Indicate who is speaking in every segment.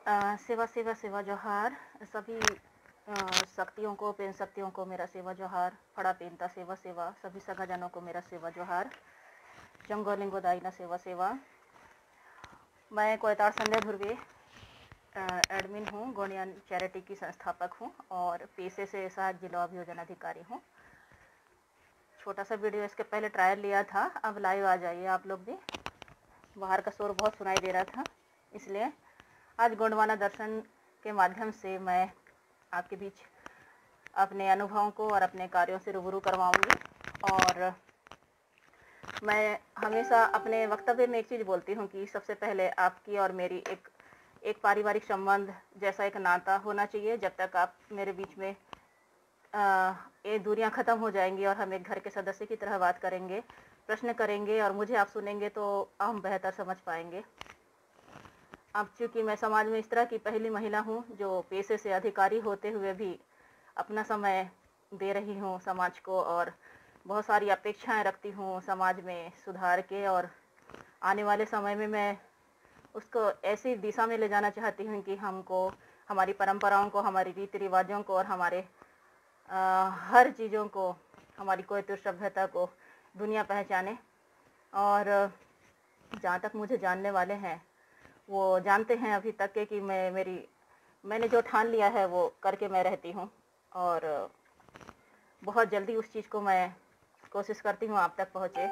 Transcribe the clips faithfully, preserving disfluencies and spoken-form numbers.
Speaker 1: अ, सेवा सेवा सेवा जोहार सभी अ, शक्तियों को पेन शक्तियों को मेरा सेवा जोहार फड़ा पेनता सेवा सेवा सभी सगाजनों को मेरा सेवा जोहार जंगोलिंगो दाइना सेवा सेवा। मैं कोयताड़ संध्या धुर्वे एडमिन हूँ, गोनियन चैरिटी की संस्थापक हूँ और पेशे से सहायक जिला अभियोजन अधिकारी हूँ। छोटा सा वीडियो इसके पहले ट्रायल लिया था, अब लाइव आ जाइए आप लोग भी। बाहर का शोर बहुत सुनाई दे रहा था, इसलिए आज गोंडवाना दर्शन के माध्यम से मैं आपके बीच अपने अनुभवों को और अपने कार्यों से रूबरू करवाऊंगी। और मैं हमेशा अपने वक्तव्य में एक चीज़ बोलती हूँ कि सबसे पहले आपकी और मेरी एक एक पारिवारिक संबंध जैसा एक नाता होना चाहिए। जब तक आप मेरे बीच में आ, ये दूरियां ख़त्म हो जाएंगी और हम एक घर के सदस्य की तरह बात करेंगे, प्रश्न करेंगे और मुझे आप सुनेंगे तो हम बेहतर समझ पाएंगे। अब चूँकि मैं समाज में इस तरह की पहली महिला हूँ जो पेशे से अधिकारी होते हुए भी अपना समय दे रही हूँ समाज को, और बहुत सारी अपेक्षाएं रखती हूँ समाज में सुधार के, और आने वाले समय में मैं उसको ऐसी दिशा में ले जाना चाहती हूँ कि हमको हमारी परंपराओं को, हमारी रीति रिवाजों को और हमारे आ, हर चीज़ों को, हमारी कोयतुर सभ्यता को दुनिया पहचाने। और जहाँ तक मुझे जानने वाले हैं वो जानते हैं अभी तक के कि मैं मेरी मैंने जो ठान लिया है वो करके मैं रहती हूँ, और बहुत जल्दी उस चीज़ को मैं कोशिश करती हूँ आप तक पहुँचे।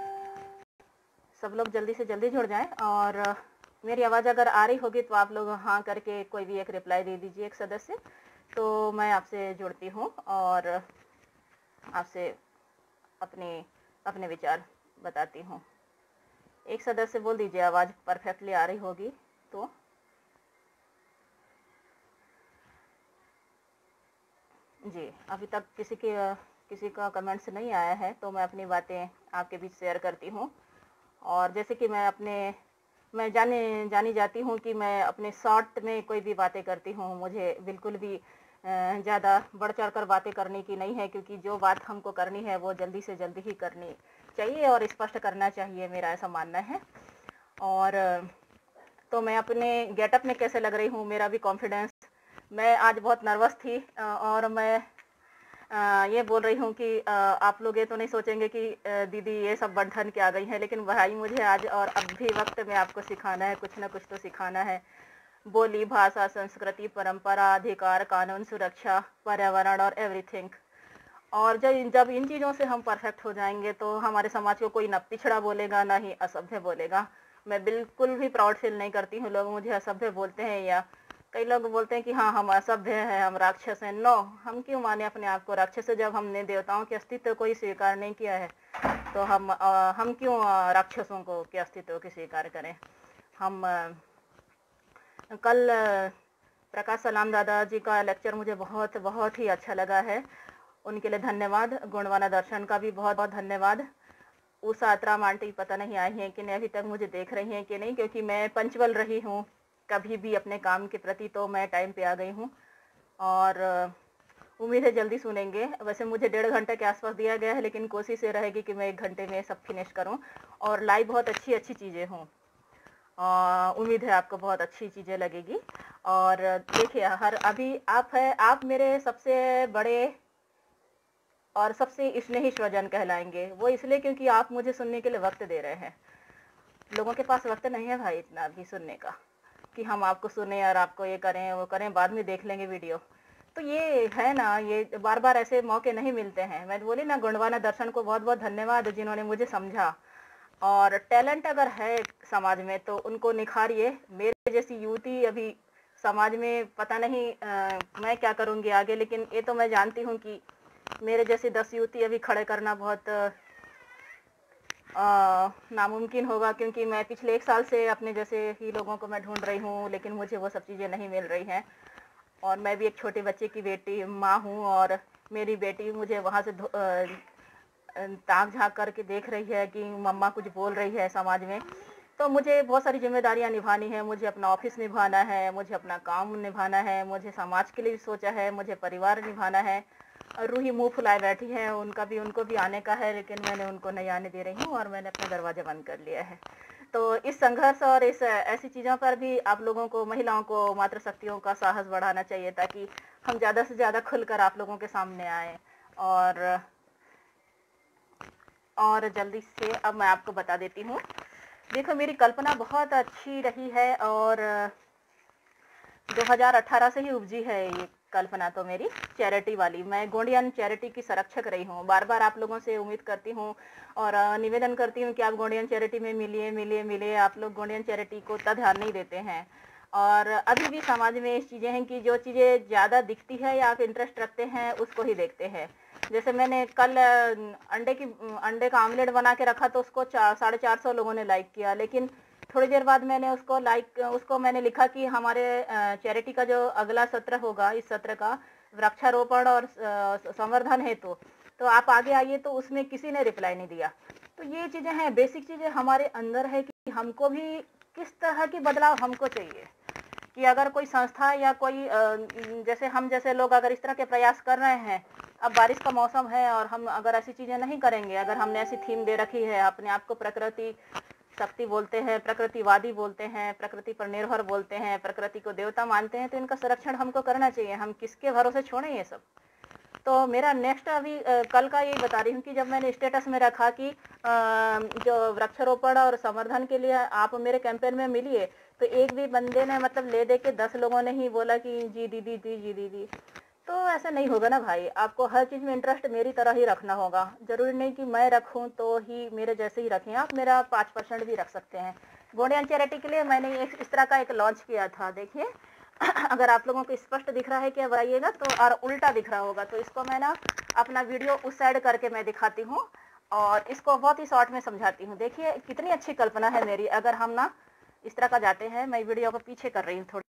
Speaker 1: सब लोग जल्दी से जल्दी जुड़ जाएं, और मेरी आवाज़ अगर आ रही होगी तो आप लोग हाँ करके कोई भी एक रिप्लाई दे दीजिए, एक सदस्य, तो मैं आपसे जुड़ती हूँ और आपसे अपने अपने विचार बताती हूँ। एक सदस्य बोल दीजिए आवाज़ परफेक्टली आ रही होगी तो। जी, अभी तक किसी के किसी का कमेंट्स नहीं आया है, तो मैं अपनी बातें आपके बीच शेयर करती हूँ। और जैसे कि मैं अपने मैं जाने जानी जाती हूँ कि मैं अपने शॉर्ट में कोई भी बातें करती हूँ, मुझे बिल्कुल भी ज़्यादा बढ़ चढ़ कर बातें करने की नहीं है, क्योंकि जो बात हमको करनी है वो जल्दी से जल्दी ही करनी चाहिए और स्पष्ट करना चाहिए, मेरा ऐसा मानना है। और तो मैं अपने गेटअप में कैसे लग रही हूँ, मेरा भी कॉन्फिडेंस, मैं आज बहुत नर्वस थी और मैं आ, ये बोल रही हूँ कि आ, आप लोग ये तो नहीं सोचेंगे कि आ, दीदी ये सब बंठन के आ गई हैं, लेकिन भाई मुझे आज और अब भी वक्त में आपको सिखाना है, कुछ ना कुछ तो सिखाना है। बोली, भाषा, संस्कृति, परंपरा, अधिकार, कानून, सुरक्षा, पर्यावरण और एवरीथिंग। और जब जब इन चीज़ों से हम परफेक्ट हो जाएंगे तो हमारे समाज को कोई न पिछड़ा बोलेगा ना ही असभ्य बोलेगा। मैं बिल्कुल भी प्राउड फील नहीं करती हूँ लोग मुझे असभ्य बोलते हैं, या कई लोग बोलते हैं कि हाँ हम असभ्य हैं, हम राक्षस हैं। नो, हम क्यों माने अपने आप को राक्षस? जब हमने देवताओं के अस्तित्व को ही स्वीकार नहीं किया है तो हम आ, हम क्यों राक्षसों को के अस्तित्व को स्वीकार करें? हम आ, कल प्रकाश सलाम दादा जी का लेक्चर मुझे बहुत बहुत ही अच्छा लगा है, उनके लिए धन्यवाद। गोंडवाना दर्शन का भी बहुत बहुत धन्यवाद। उषा आत्राम आंटी पता नहीं आई हैं कि नहीं, अभी तक मुझे देख रही हैं कि नहीं, क्योंकि मैं पंचुअल रही हूँ कभी भी अपने काम के प्रति, तो मैं टाइम पे आ गई हूँ और उम्मीद है जल्दी सुनेंगे। वैसे मुझे डेढ़ घंटे के आसपास दिया गया है, लेकिन कोशिश ये रहेगी कि मैं एक घंटे में सब फिनिश करूँ। और लाइव बहुत अच्छी अच्छी चीज़ें हों, उम्मीद है आपको बहुत अच्छी चीज़ें लगेगी। और देखिए, हर अभी आप है आप मेरे सबसे बड़े और सबसे स्नेही स्वजन कहलाएंगे। वो इसलिए क्योंकि आप मुझे सुनने के लिए वक्त दे रहे हैं। लोगों के पास वक्त नहीं है भाई इतना भी सुनने का कि हम आपको सुने और आपको ये करें वो करें, बाद में देख लेंगे वीडियो। तो ये है ना, ये बार बार ऐसे मौके नहीं मिलते हैं। मैं बोली ना, गोंडवाना दर्शन को बहुत बहुत धन्यवाद जिन्होंने मुझे समझा। और टैलेंट अगर है समाज में तो उनको निखारिए। मेरे जैसी युवती अभी समाज में पता नहीं आ, मैं क्या करूँगी आगे, लेकिन ये तो मैं जानती हूँ कि मेरे जैसी दस युवती अभी खड़े करना बहुत नामुमकिन होगा, क्योंकि मैं पिछले एक साल से अपने जैसे ही लोगों को मैं ढूंढ रही हूँ, लेकिन मुझे वो सब चीज़ें नहीं मिल रही हैं। और मैं भी एक छोटे बच्चे की बेटी माँ हूँ, और मेरी बेटी मुझे वहाँ से ताक झाँक करके देख रही है कि मम्मा कुछ बोल रही है समाज में। तो मुझे बहुत सारी जिम्मेदारियाँ निभानी है, मुझे अपना ऑफिस निभाना है, मुझे अपना काम निभाना है, मुझे समाज के लिए भी सोचा है, मुझे परिवार निभाना है। रूही मुंह फुलाए बैठी है, उनका भी उनको भी आने का है, लेकिन मैंने उनको नहीं आने दे रही हूँ और मैंने अपना दरवाजा बंद कर लिया है। तो इस संघर्ष और इस ऐसी चीज़ों पर भी आप लोगों को, महिलाओं को, मातृशक्तियों का साहस बढ़ाना चाहिए, ताकि हम ज़्यादा से ज़्यादा खुलकर आप लोगों के सामने आएँ। और और जल्दी से अब मैं आपको बता देती हूँ। देखो, मेरी कल्पना बहुत अच्छी रही है और दो हज़ार अठारह से ही उपजी है ये कल्पना तो मेरी, चैरिटी वाली। मैं गोंडियन चैरिटी की संरक्षक रही हूँ। बार-बार आप लोगों से उम्मीद करती हूँ और निवेदन करती हूँ कि आप गोंडियन चैरिटी में मिलिए, मिलिए, मिलिए। आप लोग गोंडियन चैरिटी को उतना ध्यान नहीं देते हैं। और अभी भी समाज में इस चीज़ें हैं कि जो चीज़ें ज़्यादा दिखती है या आप इंटरेस्ट रखते हैं, उसको ही देखते हैं। जैसे मैंने कल अंडे की अंडे का आमलेट बना के रखा तो उसको चार साढ़े चार सौ लोगों ने लाइक किया, लेकिन थोड़ी देर बाद मैंने उसको लाइक उसको मैंने लिखा कि हमारे चैरिटी का जो अगला सत्र होगा, इस सत्र का वृक्षारोपण और संवर्धन हेतु, तो आप आगे आइए, तो उसमें किसी ने रिप्लाई नहीं दिया। तो ये चीज़ें हैं, बेसिक चीज़ें हमारे अंदर है कि हमको भी किस तरह की बदलाव हमको चाहिए। कि अगर कोई संस्था या कोई जैसे हम जैसे लोग अगर इस तरह के प्रयास कर रहे हैं, अब बारिश का मौसम है और हम अगर ऐसी चीज़ें नहीं करेंगे, अगर हमने ऐसी थीम दे रखी है, अपने आप को प्रकृति शक्ति बोलते हैं, प्रकृतिवादी बोलते हैं, प्रकृति पर निर्भर बोलते हैं, प्रकृति को देवता मानते हैं, तो इनका संरक्षण हमको करना चाहिए। हम किसके भरोसे छोड़ें ये सब। तो मेरा नेक्स्ट अभी आ, कल का ये बता रही हूँ कि जब मैंने स्टेटस में रखा कि आ, जो वृक्षारोपण और संवर्धन के लिए आप मेरे कैंपेन में मिलिए, तो एक भी बंदे ने मतलब ले दे के दस लोगों ने ही बोला कि जी दीदी दी जी दीदी। तो ऐसा नहीं होगा ना भाई, आपको हर चीज़ में इंटरेस्ट मेरी तरह ही रखना होगा। जरूरी नहीं कि मैं रखूं तो ही मेरे जैसे ही रखें, आप मेरा पाँच परसेंट भी रख सकते हैं। गोंडियन चैरिटी के लिए मैंने एक इस तरह का एक लॉन्च किया था, देखिए अगर आप लोगों को स्पष्ट दिख रहा है क्या बताइएगा, तो और उल्टा दिख रहा होगा तो इसको मैं ना अपना वीडियो उस साइड करके मैं दिखाती हूँ और इसको बहुत ही शॉर्ट में समझाती हूँ। देखिए कितनी अच्छी कल्पना है मेरी, अगर हम ना इस तरह का जाते हैं। मैं वीडियो को पीछे कर रही हूँ थोड़ी,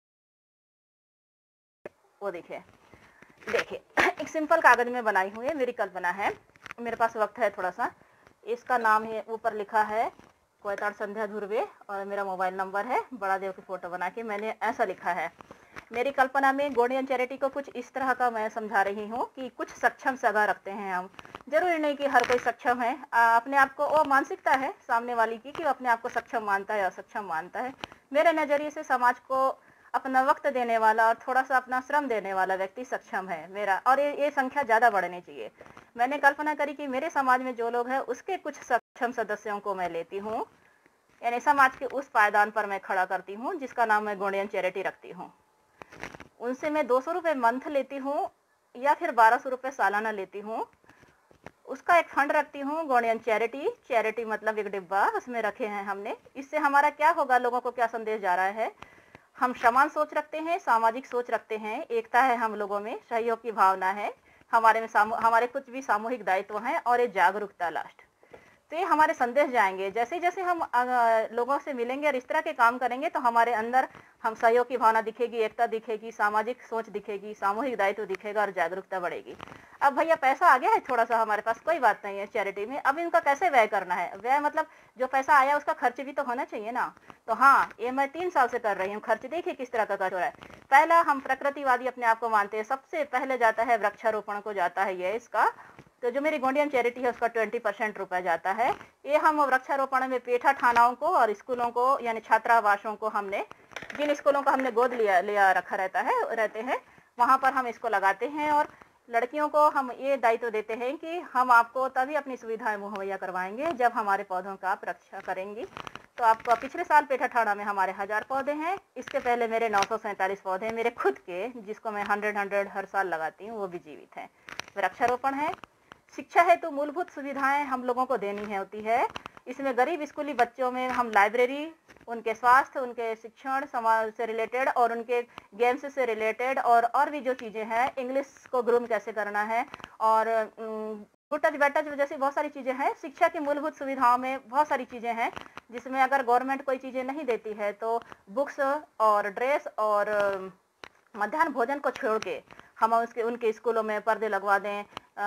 Speaker 1: वो देखिए देखिए एक सिंपल कागज में बनाई हुई है, मेरी कल्पना है। मेरे पास वक्त है थोड़ा सा। इसका नाम है, ऊपर लिखा है कोयताड़ संध्या ध्रुवे और मेरा मोबाइल नंबर है। बड़ा देव की फोटो बना के मैंने ऐसा लिखा है। मेरी कल्पना में गोंडियन चैरिटी को कुछ इस तरह का मैं समझा रही हूँ कि कुछ सक्षम सगा रखते हैं हम। जरूरी नहीं कि हर कोई सक्षम है। आ, अपने आप को, वो मानसिकता है सामने वाली की कि वो अपने आप को सक्षम मानता है, असक्षम मानता है। मेरे नज़रिए से समाज को अपना वक्त देने वाला और थोड़ा सा अपना श्रम देने वाला व्यक्ति सक्षम है मेरा, और ये ये संख्या ज़्यादा बढ़नी चाहिए। मैंने कल्पना करी कि मेरे समाज में जो लोग हैं उसके कुछ सक्षम सदस्यों को मैं लेती हूँ, यानी समाज के उस पायदान पर मैं खड़ा करती हूँ जिसका नाम मैं गोंडियन चैरिटी रखती हूँ। उनसे मैं दो सौ रुपये मंथ लेती हूँ या फिर बारह सौ रुपये सालाना लेती हूँ। उसका एक फंड रखती हूँ, गोंडियन चैरिटी। चैरिटी मतलब एक डिब्बा, उसमें रखे हैं हमने। इससे हमारा क्या होगा, लोगों को क्या संदेश जा रहा है, हम समान सोच रखते हैं, सामाजिक सोच रखते हैं, एकता है हम लोगों में, सहयोग की भावना है हमारे में, हमारे कुछ भी सामूहिक दायित्व हैं और ये जागरूकता लास्ट। तो ये हमारे संदेश जाएंगे। जैसे जैसे हम लोगों से मिलेंगे और इस तरह के काम करेंगे तो हमारे अंदर हम सहयोग की भावना दिखेगी, एकता दिखेगी, सामाजिक सोच दिखेगी, सामूहिक दायित्व दिखेगा और जागरूकता बढ़ेगी। अब भैया पैसा आ गया है थोड़ा सा हमारे पास, कोई बात नहीं है चैरिटी में। अब इनका कैसे व्यय करना है? व्यय मतलब जो पैसा आया उसका खर्च भी तो होना चाहिए ना। तो हाँ, ये मैं तीन साल से कर रही हूँ। खर्च देखिए किस तरह का खर्च हो रहा है। पहला, हम प्रकृतिवादी अपने आप को मानते हैं, सबसे पहले जाता है वृक्षारोपण को जाता है ये इसका। तो जो मेरी गोंडियन चैरिटी है उसका ट्वेंटी परसेंट रुपये जाता है। ये हम वृक्षारोपण में पेठा थानाओं को और स्कूलों को, यानी छात्रावासों को, हमने जिन स्कूलों को हमने गोद लिया लिया रखा रहता है रहते हैं वहाँ पर हम इसको लगाते हैं। और लड़कियों को हम ये दायित्व देते हैं कि हम आपको तभी अपनी सुविधाएं मुहैया करवाएंगे जब हमारे पौधों का आप रक्षा करेंगी। तो आपको पिछले साल पेठा ठाणा में हमारे हजार पौधे हैं। इसके पहले मेरे नौ सौ सैंतालीस पौधे मेरे खुद के, जिसको मैं हंड्रेड हंड्रेड हर साल लगाती हूँ, वो भी जीवित हैं। वृक्षारोपण है। शिक्षा है तो मूलभूत सुविधाएं हम लोगों को देनी है होती है। इसमें गरीब स्कूली बच्चों में हम लाइब्रेरी, उनके स्वास्थ्य, उनके शिक्षण समाज से रिलेटेड और उनके गेम्स से रिलेटेड और और भी जो चीज़ें हैं, इंग्लिश को ग्रूम कैसे करना है और गुड टच बैड टच जैसी बहुत सारी चीज़ें हैं। शिक्षा की मूलभूत सुविधाओं में बहुत सारी चीज़ें हैं जिसमें अगर गवर्नमेंट कोई चीज़ें नहीं देती है तो बुक्स और ड्रेस और मध्याह्न भोजन को छोड़ के हम उसके उनके स्कूलों में पर्दे लगवा दें,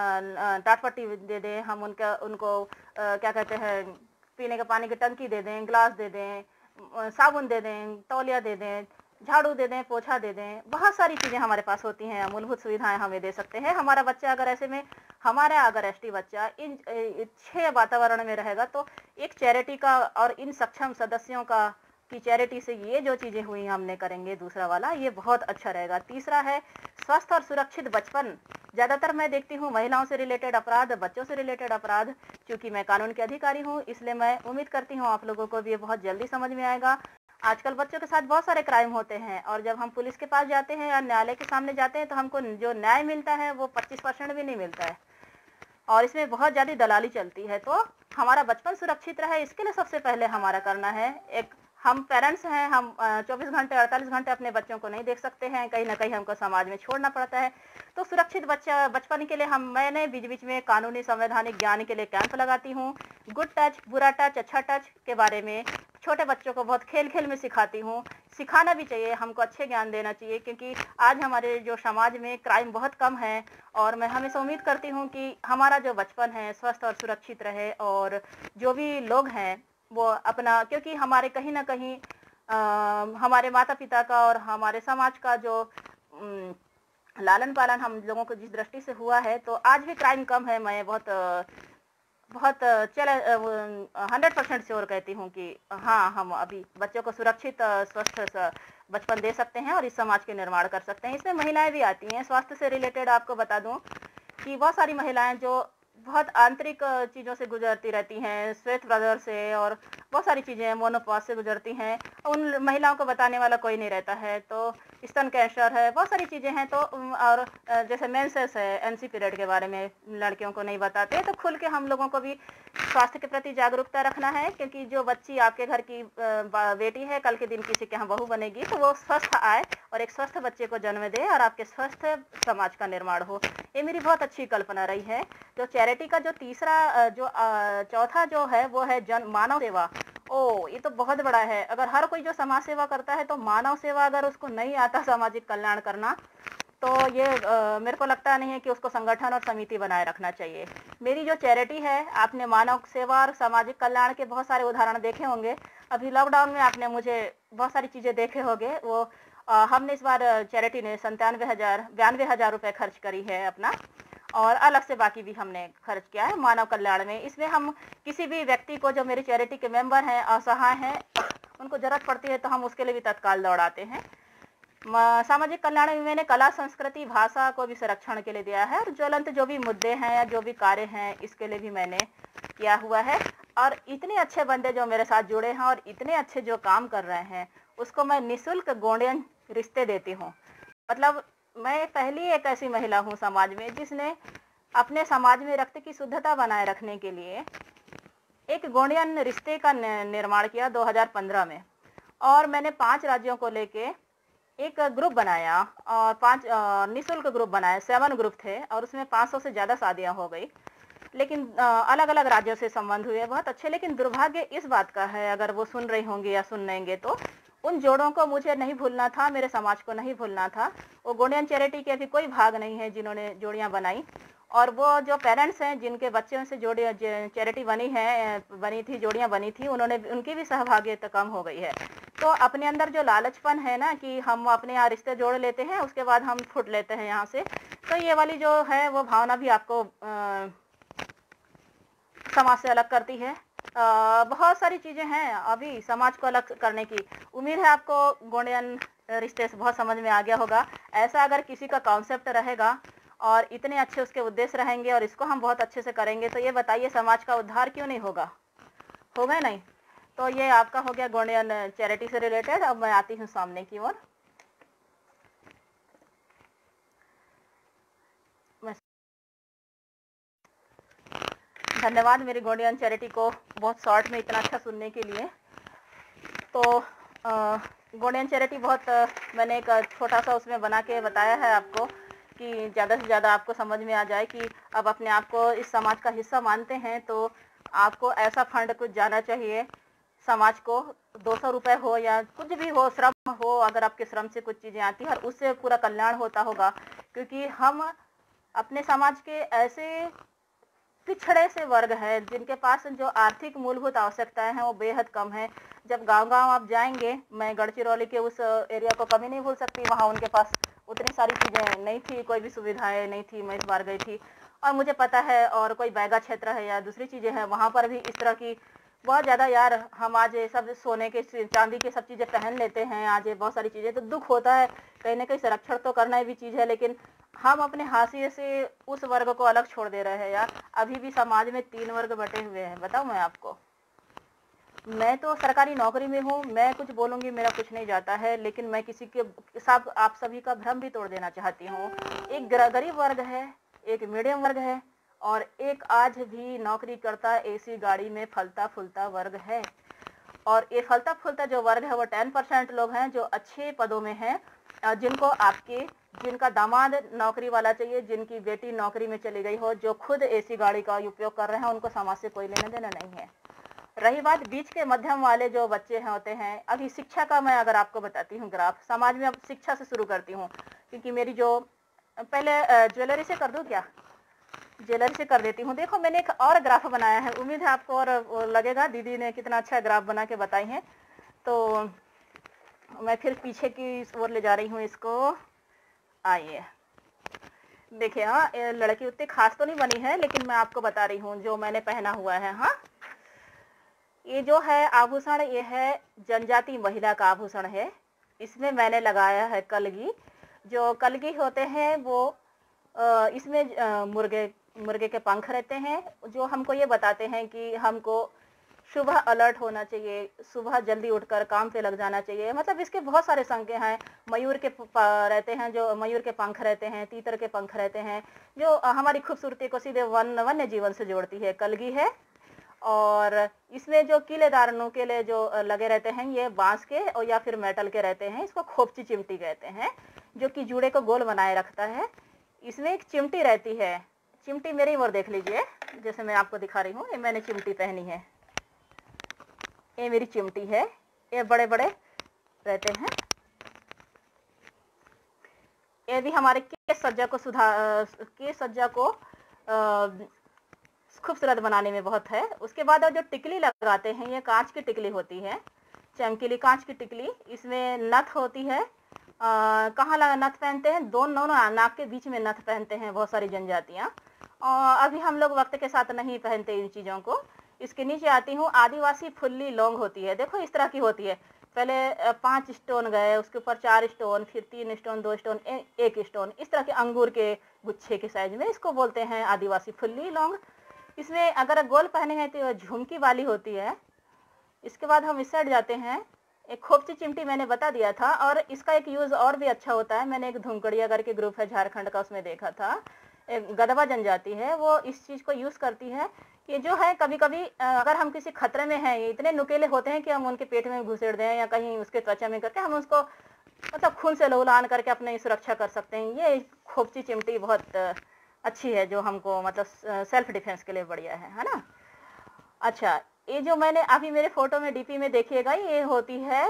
Speaker 1: टाटपट्टी दे दें, हम उनका उनको आ, क्या कहते हैं, पीने के पानी की टंकी दे दें, गिलास दे दें, साबुन दे दें, तौलिया दे दें, झाड़ू दे दें, पोछा दे दें। बहुत सारी चीज़ें हमारे पास होती हैं, मूलभूत सुविधाएं हमें दे सकते हैं। हमारा बच्चा अगर ऐसे में हमारा अगर एसटी बच्चा इन अच्छे वातावरण में रहेगा तो एक चैरिटी का और इन सक्षम सदस्यों का की चैरिटी से ये जो चीज़ें हुई हमने करेंगे दूसरा वाला, ये बहुत अच्छा रहेगा। तीसरा है स्वस्थ और सुरक्षित बचपन। ज़्यादातर मैं देखती हूँ महिलाओं से रिलेटेड अपराध, बच्चों से रिलेटेड अपराध। क्योंकि मैं कानून के अधिकारी हूँ, इसलिए मैं उम्मीद करती हूँ आप लोगों को भी ये बहुत जल्दी समझ में आएगा। आजकल बच्चों के साथ बहुत सारे क्राइम होते हैं और जब हम पुलिस के पास जाते हैं या न्यायालय के सामने जाते हैं तो हमको जो न्याय मिलता है वो पच्चीस परसेंट भी नहीं मिलता है और इसमें बहुत ज़्यादा दलाली चलती है। तो हमारा बचपन सुरक्षित रहे, इसके लिए सबसे पहले हमारा करना है, एक हम पेरेंट्स हैं, हम चौबीस घंटे अड़तालीस घंटे अपने बच्चों को नहीं देख सकते हैं, कहीं ना कहीं हमको समाज में छोड़ना पड़ता है। तो सुरक्षित बच्चा बचपन के लिए हम मैंने बीच बीच में कानूनी संवैधानिक ज्ञान के लिए कैंप लगाती हूँ। गुड टच, बुरा टच, अच्छा टच के बारे में छोटे बच्चों को बहुत खेल खेल में सिखाती हूँ। सिखाना भी चाहिए, हमको अच्छे ज्ञान देना चाहिए, क्योंकि आज हमारे जो समाज में क्राइम बहुत कम है और मैं हमेशा उम्मीद करती हूँ कि हमारा जो बचपन है स्वस्थ और सुरक्षित रहे और जो भी लोग हैं वो अपना, क्योंकि हमारे कहीं ना कहीं आ, हमारे माता पिता का और हमारे समाज का जो उम, लालन पालन हम लोगों को जिस दृष्टि से हुआ है, तो आज भी क्राइम कम है। मैं बहुत बहुत चले हंड्रेड परसेंट श्योर कहती हूँ कि हाँ, हम अभी बच्चों को सुरक्षित स्वस्थ बचपन दे सकते हैं और इस समाज के निर्माण कर सकते हैं। इसमें महिलाएं भी आती हैं। स्वास्थ्य से रिलेटेड आपको बता दूं कि बहुत सारी महिलाएं जो बहुत आंतरिक चीज़ों से गुजरती रहती हैं, श्वेत ब्रदर से और बहुत सारी चीज़ें मोनोपॉज से गुजरती हैं, उन महिलाओं को बताने वाला कोई नहीं रहता है। तो स्तन कैंसर है, बहुत सारी चीज़ें हैं। तो और जैसे मेंसेस है, एनसी पीरियड के बारे में लड़कियों को नहीं बताते, तो खुल के हम लोगों को भी स्वास्थ्य के प्रति जागरूकता रखना है, क्योंकि जो बच्ची आपके घर की बेटी है कल के दिन किसी के यहाँ बहू बनेगी, तो वो स्वस्थ आए और एक स्वस्थ बच्चे को जन्म दे और आपके स्वस्थ समाज का निर्माण हो। ये मेरी बहुत अच्छी कल्पना रही है। जो चैरिटी का जो तीसरा जो चौथा जो है वो है जन मानव सेवा। ओ, ये तो बहुत बड़ा है। अगर हर कोई जो समाज सेवा करता है तो मानव सेवा अगर उसको नहीं आता सामाजिक कल्याण करना, तो ये आ, मेरे को लगता नहीं है कि उसको संगठन और समिति बनाए रखना चाहिए। मेरी जो चैरिटी है, आपने मानव सेवा और सामाजिक कल्याण के बहुत सारे उदाहरण देखे होंगे। अभी लॉकडाउन में आपने मुझे बहुत सारी चीज़ें देखे होंगे। वो आ, हमने इस बार चैरिटी ने संतानवे हज़ार बयानवे हज़ार रुपये खर्च करी है अपना, और अलग से बाकी भी हमने खर्च किया है मानव कल्याण में। इसमें हम किसी भी व्यक्ति को जो मेरी चैरिटी के मेंबर हैं, असहाय हैं, उनको ज़रूरत पड़ती है तो हम उसके लिए भी तत्काल दौड़ाते हैं। सामाजिक कल्याण में मैंने कला, संस्कृति, भाषा को भी संरक्षण के लिए दिया है और ज्वलंत जो भी मुद्दे हैं या जो भी कार्य हैं इसके लिए भी मैंने किया हुआ है। और इतने अच्छे बंदे जो मेरे साथ जुड़े हैं और इतने अच्छे जो काम कर रहे हैं, उसको मैं निःशुल्क गोंडियन रिश्ते देती हूँ। मतलब मैं पहली एक ऐसी महिला हूँ समाज में जिसने अपने समाज में रक्त की शुद्धता बनाए रखने के लिए एक गोंडियन रिश्ते का निर्माण किया दो हज़ार पंद्रह में। और मैंने पांच राज्यों को लेके एक ग्रुप बनाया और पांच निःशुल्क ग्रुप बनाए, सेवन ग्रुप थे और उसमें पाँच सौ से ज़्यादा शादियाँ हो गई। लेकिन अलग अलग राज्यों से संबंध हुए बहुत अच्छे। लेकिन दुर्भाग्य इस बात का है, अगर वो सुन रही होंगी या सुन लेंगे, तो उन जोड़ों को मुझे नहीं भूलना था, मेरे समाज को नहीं भूलना था। वो गोंडियन चैरिटी के भी कोई भाग नहीं है जिन्होंने जोड़ियाँ बनाई। और वो जो पेरेंट्स हैं जिनके बच्चों से जोड़ी चैरिटी बनी है बनी थी जोड़ियाँ बनी थी, उन्होंने उनकी भी सहभागिता कम हो गई है। तो अपने अंदर जो लालचपन है ना कि हम अपने यहाँ रिश्ते जोड़ लेते हैं, उसके बाद हम फुट लेते हैं यहाँ से, तो ये वाली जो है वो भावना भी आपको आ, समाज से अलग करती है। आ, बहुत सारी चीज़ें हैं अभी समाज को अलग करने की। उम्मीद है आपको गोंडियन रिश्ते से बहुत समझ में आ गया होगा। ऐसा अगर किसी का कॉन्सेप्ट रहेगा और इतने अच्छे उसके उद्देश्य रहेंगे और इसको हम बहुत अच्छे से करेंगे, तो ये बताइए समाज का उद्धार क्यों नहीं होगा? होगा नहीं? तो ये आपका हो गया गोंडियन चैरिटी से रिलेटेड। अब मैं आती हूँ सामने की ओर। धन्यवाद मेरी गोंडियन चैरिटी को बहुत शॉर्ट में इतना अच्छा सुनने के लिए। तो गोंडियन चैरिटी बहुत आ, मैंने एक छोटा सा उसमें बना के बताया है आपको कि ज़्यादा से ज़्यादा आपको समझ में आ जाए कि अब अपने आप को इस समाज का हिस्सा मानते हैं तो आपको ऐसा फंड कुछ जाना चाहिए समाज को। दो सौ रुपये हो या कुछ भी हो, श्रम हो, अगर आपके श्रम से कुछ चीज़ें आती हैं और उससे पूरा कल्याण होता होगा। क्योंकि हम अपने समाज के ऐसे पिछड़े से वर्ग है जिनके पास जो आर्थिक मूलभूत आवश्यकताएं हैं वो बेहद कम है। जब गांव-गांव आप जाएंगे, मैं गढ़चिरौली के उस एरिया को कभी नहीं भूल सकती, वहाँ उनके पास उतनी सारी चीज़ें नहीं थी, कोई भी सुविधाएं नहीं थी। मैं इस बार गई थी और मुझे पता है और कोई बैगा क्षेत्र है या दूसरी चीज़ें हैं, वहाँ पर भी इस तरह की बहुत ज़्यादा यार हम आज ये सब सोने के चांदी के सब चीज़ें पहन लेते हैं, आज ये बहुत सारी चीज़ें, तो दुख होता है। कहीं ना कहीं संरक्षण तो करना भी चीज़ है, लेकिन हम अपने हाशिए से उस वर्ग को अलग छोड़ दे रहे हैं यार। अभी भी समाज में तीन वर्ग बटे हुए हैं, बताऊं मैं आपको। मैं तो सरकारी नौकरी में हूँ, मैं कुछ बोलूँगी मेरा कुछ नहीं जाता है, लेकिन मैं किसी के सब आप सभी का भ्रम भी तोड़ देना चाहती हूँ। एक गरीब वर्ग है, एक मीडियम वर्ग है, और एक आज भी नौकरी करता एसी गाड़ी में फलता फूलता वर्ग है। और ये फलता फूलता जो वर्ग है वो टेन परसेंट लोग हैं जो अच्छे पदों में हैं, जिनको आपके जिनका दामाद नौकरी वाला चाहिए, जिनकी बेटी नौकरी में चली गई हो, जो खुद एसी गाड़ी का उपयोग कर रहे हैं, उनको समाज से कोई लेना देना नहीं है। रही बात बीच के मध्यम वाले जो बच्चे हैं होते हैं, अभी शिक्षा का मैं अगर आपको बताती हूँ ग्राफ, समाज में अब शिक्षा से शुरू करती हूँ, क्योंकि मेरी जो पहले ज्वेलरी से कर दूँ क्या, ज्वेलरी से कर देती हूँ। देखो मैंने एक और ग्राफ बनाया है, उम्मीद है आपको और लगेगा दीदी ने कितना अच्छा ग्राफ बना के बताई है। तो मैं फिर पीछे की ओर ले जा रही हूँ इसको। आइए देखिए, हाँ लड़की उतनी खास तो नहीं बनी है, लेकिन मैं आपको बता रही हूँ जो मैंने पहना हुआ है। हाँ, ये जो है आभूषण, ये है जनजाति महिला का आभूषण है। इसमें मैंने लगाया है कलगी। जो कलगी होते हैं वो इसमें मुर्गे मुर्गे के पंख रहते हैं, जो हमको ये बताते हैं कि हमको सुबह अलर्ट होना चाहिए, सुबह जल्दी उठकर काम पे लग जाना चाहिए। मतलब इसके बहुत सारे संज्ञा हैं। मयूर के रहते हैं, जो मयूर के पंख रहते हैं, तीतर के पंख रहते हैं, जो हमारी खूबसूरती को सीधे वन वन्य जीवन से जोड़ती है, कलगी है। और इसमें जो कीलेदार नुकीले जो लगे रहते हैं, ये बांस के और या फिर मेटल के रहते हैं। इसको खोपची चिमटी कहते हैं, जो कि जूड़े को गोल बनाए रखता है। इसमें एक चिमटी रहती है, चिमटी मेरी ओर देख लीजिए, जैसे मैं आपको दिखा रही हूँ। ये मैंने चिमटी पहनी है, ये मेरी चिमटी है। ये बड़े बड़े रहते हैं, ये भी हमारे केस सज्जा को सुधार केस सज्जा को खूबसूरत बनाने में बहुत है। उसके बाद जो टिकली लगाते हैं, ये कांच की टिकली होती है, चमकीली कांच की टिकली। इसमें नथ होती है। कहाँ लगा नथ पहनते हैं, दोनों नाक के बीच में नथ पहनते हैं बहुत सारी जनजातियाँ। और अभी हम लोग वक्त के साथ नहीं पहनते इन चीज़ों को। इसके नीचे आती हूँ, आदिवासी फुल्ली लौंग होती है। देखो इस तरह की होती है, पहले पांच स्टोन गए, उसके ऊपर चार स्टोन, फिर तीन स्टोन, दो स्टोन, एक स्टोन, इस तरह के अंगूर के गुच्छे के साइज में। इसको बोलते हैं आदिवासी फुल्ली लौंग। इसमें अगर गोल पहने हैं तो झुमकी वाली होती है। इसके बाद हम इस साइड जाते हैं, एक खोपची चिमटी मैंने बता दिया था। और इसका एक यूज़ और भी अच्छा होता है, मैंने एक धुमकड़िया करके ग्रुप है झारखंड का, उसमें देखा था। एक गदवा जनजाति है, वो इस चीज़ को यूज़ करती है। ये जो है कभी कभी अगर हम किसी खतरे में हैं, ये इतने नुकीले होते हैं कि हम उनके पेट में घुसेड़ दें या कहीं उसके त्वचा में करके हम उसको मतलब खून से लहूलुहान करके अपनी सुरक्षा कर सकते हैं। ये खोपची चिमटी बहुत अच्छी है, जो हमको मतलब सेल्फ डिफेंस के लिए बढ़िया है, है ना। अच्छा, ये जो मैंने अभी मेरे फोटो में डीपी में देखिएगा, ये होती है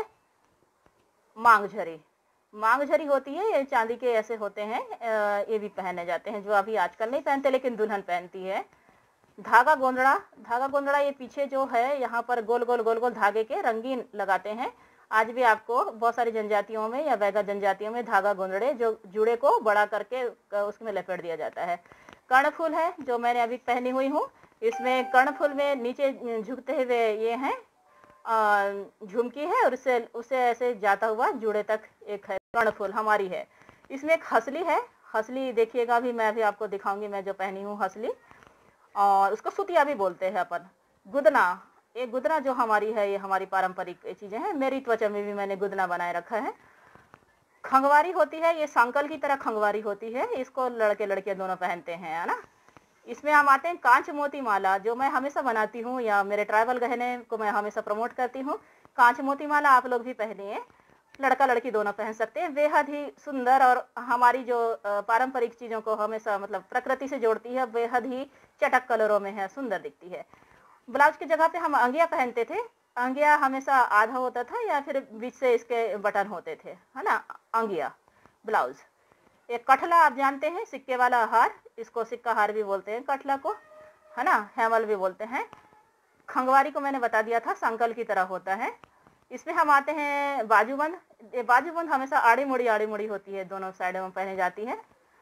Speaker 1: मांग झरी। मांग झरी होती है, ये चांदी के ऐसे होते हैं, ये भी पहने जाते हैं, जो अभी आजकल नहीं पहनते लेकिन दुल्हन पहनती है। धागा गोंदड़ा, धागा गोंदड़ा ये पीछे जो है यहाँ पर गोल गोल गोल गोल धागे के रंगीन लगाते हैं। आज भी आपको बहुत सारी जनजातियों में या बैगा जनजातियों में धागा गोंदड़े जो जुड़े को बड़ा करके उसमें लपेट दिया जाता है। कर्णफूल है जो मैंने अभी पहनी हुई हूँ। इसमें कर्णफूल में नीचे झुकते हुए ये हैं झुमकी है, और उससे उससे ऐसे जाता हुआ जुड़े तक एक है कर्णफूल हमारी है। इसमें एक हसली है, हसली देखिएगा, अभी मैं भी आपको दिखाऊंगी मैं जो पहनी हूँ हसली, और उसको सुतिया भी बोलते हैं अपन। गुदना, ये गुदना जो हमारी है, ये हमारी पारंपरिक चीजें हैं। मेरी त्वचा में भी मैंने गुदना बनाए रखा है। खंगवारी होती है, ये सांकल की तरह खंगवारी होती है, इसको लड़के लड़कियां दोनों पहनते हैं, है ना। इसमें हम आते हैं कांच मोती माला, जो मैं हमेशा बनाती हूँ, या मेरे ट्राइबल गहने को मैं हमेशा प्रमोट करती हूँ। कांच मोती माला आप लोग भी पहनिए, लड़का लड़की दोनों पहन सकते हैं। बेहद ही सुंदर और हमारी जो पारंपरिक चीज़ों को हमेशा मतलब प्रकृति से जोड़ती है, बेहद ही चटक कलरों में है, सुंदर दिखती है। ब्लाउज की जगह पे हम अंगिया पहनते थे। अंगिया हमेशा आधा होता था या फिर बीच से इसके बटन होते थे, है ना। अंगिया ब्लाउज। एक कठला आप जानते हैं, सिक्के वाला हार, इसको सिक्का हार भी बोलते हैं कठला को, है ना, हैमल भी बोलते हैं। खंगवारी को मैंने बता दिया था, संकल की तरह होता है। इसमें हम आते हैं बाजूबंद। ये बाजूबंद हमेशा आड़ी मुड़ी आड़ी मुड़ी होती है, दोनों साइडों में पहने जाती है।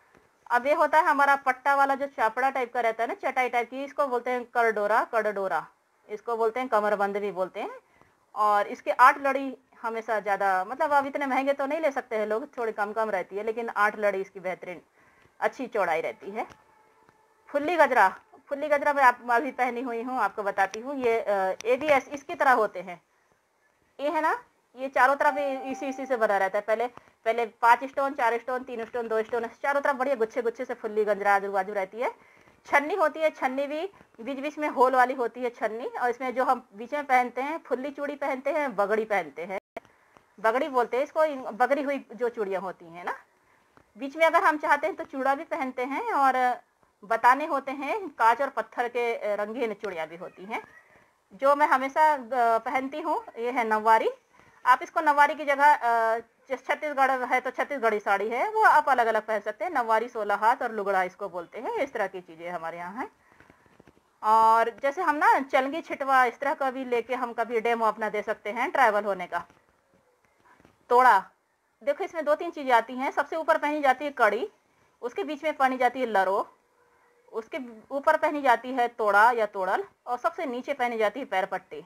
Speaker 1: अब ये होता है हमारा पट्टा वाला जो चापड़ा टाइप का रहता है ना, चटाई टाइप की, इसको बोलते हैं करडोरा, करडोरा, इसको बोलते हैं कमरबंद भी बोलते हैं। और इसके आठ लड़ी हमेशा ज़्यादा, मतलब अब इतने महंगे तो नहीं ले सकते हैं लोग, थोड़ी कम कम रहती है, लेकिन आठ लड़ी इसकी बेहतरीन अच्छी चौड़ाई रहती है। फुल्ली गजरा, फुल्ली गजरा मैं आप अभी पहनी हुई हूँ, आपको बताती हूँ। ये ए बी एस इसकी तरह होते हैं, ये है ना, ये चारों तरफ इसी इसी से बना रहता है। पहले पहले पांच स्टोन, चार स्टोन, तीन स्टोन, दो स्टोन, चारों तरफ बढ़िया गुच्छे गुच्छे से फुल्ली गजरा आजू बाजू रहती है। छन्नी होती है, छन्नी भी बीच बीच में होल वाली होती है छन्नी, और इसमें जो हम बीच में पहनते हैं फुल्ली चूड़ी पहनते हैं, बगड़ी पहनते हैं, बगड़ी बोलते हैं इसको, बगड़ी हुई जो चूड़ियाँ होती हैं ना। बीच में अगर हम चाहते हैं तो चूड़ा भी पहनते हैं, और बताने होते हैं कांच और पत्थर के रंगीन चूड़ियाँ भी होती हैं। जो मैं हमेशा पहनती हूँ ये है नवारी। आप इसको नवारी की जगह, छत्तीसगढ़ है तो छत्तीसगढ़ी साड़ी है, वो आप अलग अलग पहन सकते हैं। नवारी सोलह हाथ और लुगड़ा इसको बोलते हैं, इस तरह की चीज़ें हमारे यहाँ हैं। और जैसे हम ना चलगी छिटवा इस तरह का भी लेके हम कभी डेमो अपना दे सकते हैं ट्रैवल होने का। तोड़ा, देखो इसमें दो तीन चीज़ें आती हैं। सबसे ऊपर पहनी जाती है कड़ी, उसके बीच में पहनी जाती है लरो, उसके ऊपर पहनी जाती है तोड़ा या तोड़ल, और सबसे नीचे पहनी जाती है पैर पट्टी।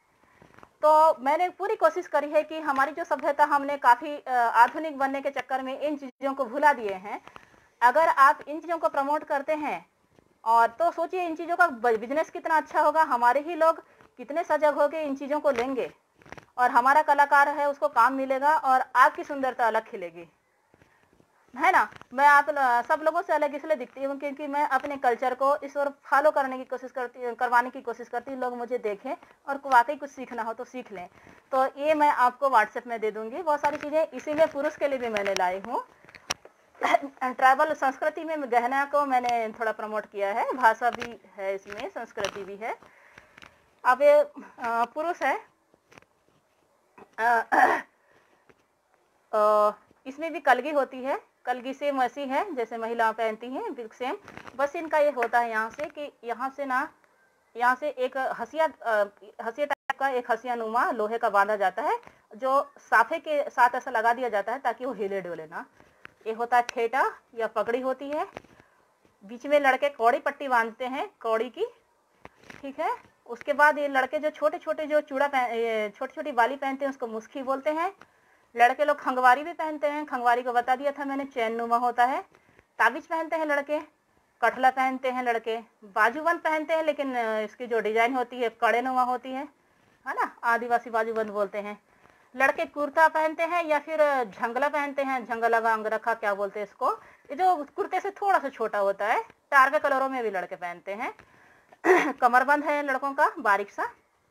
Speaker 1: तो मैंने पूरी कोशिश करी है कि हमारी जो सभ्यता, हमने काफ़ी आधुनिक बनने के चक्कर में इन चीज़ों को भुला दिए हैं। अगर आप इन चीज़ों को प्रमोट करते हैं, और तो सोचिए इन चीज़ों का बिजनेस कितना अच्छा होगा, हमारे ही लोग कितने सजग होकर इन चीज़ों को लेंगे, और हमारा कलाकार है उसको काम मिलेगा, और आपकी सुंदरता अलग खिलेगी, है ना। मैं आप सब लोगों से अलग इसलिए दिखती हूँ क्योंकि मैं अपने कल्चर को इस ओर फॉलो करने की कोशिश करती करवाने की कोशिश करती हूँ। लोग मुझे देखें और वाकई कुछ सीखना हो तो सीख लें। तो ये मैं आपको व्हाट्सएप में दे दूँगी बहुत सारी चीज़ें। इसी में पुरुष के लिए भी मैंने लाई हूँ। ट्राइबल संस्कृति में गहना को मैंने थोड़ा प्रमोट किया है, भाषा भी है इसमें, संस्कृति भी है। अब ये पुरुष है, इसमें भी कलगी होती है, कलगी सेम वैसी है जैसे महिला पहनती हैं, बिल्कुल सेम। बस इनका ये होता है यहाँ से कि यहाँ से ना, यहाँ से एक हसिया हसिया टाइप का एक हसिया नुमा लोहे का बांधा जाता है, जो साफे के साथ ऐसा लगा दिया जाता है ताकि वो हिले डोले ना। ये होता है ठेटा या पगड़ी होती है। बीच में लड़के कौड़ी पट्टी बांधते हैं, कौड़ी की, ठीक है। उसके बाद ये लड़के जो छोटे छोटे जो चूड़ा पहन, छोटी छोटी बाली पहनते हैं उसको मुस्की बोलते हैं। लड़के लोग खंगवारी भी पहनते हैं, खंगवारी को बता दिया था मैंने, चैन नुमा होता है। ताबीज पहनते हैं लड़के, कठला पहनते हैं लड़के, बाजूबंद पहनते हैं, लेकिन इसकी जो डिजाइन होती है कड़े नुमा होती है, है ना, आदिवासी बाजूबंद बोलते हैं। लड़के कुर्ता पहनते हैं या फिर झंगला पहनते हैं, झंगला का अंगरखा क्या बोलते हैं इसको, ये जो कुर्ते से थोड़ा सा छोटा होता है। टार के कलरों में भी लड़के पहनते हैं। कमरबंद है लड़कों का बारीक सा,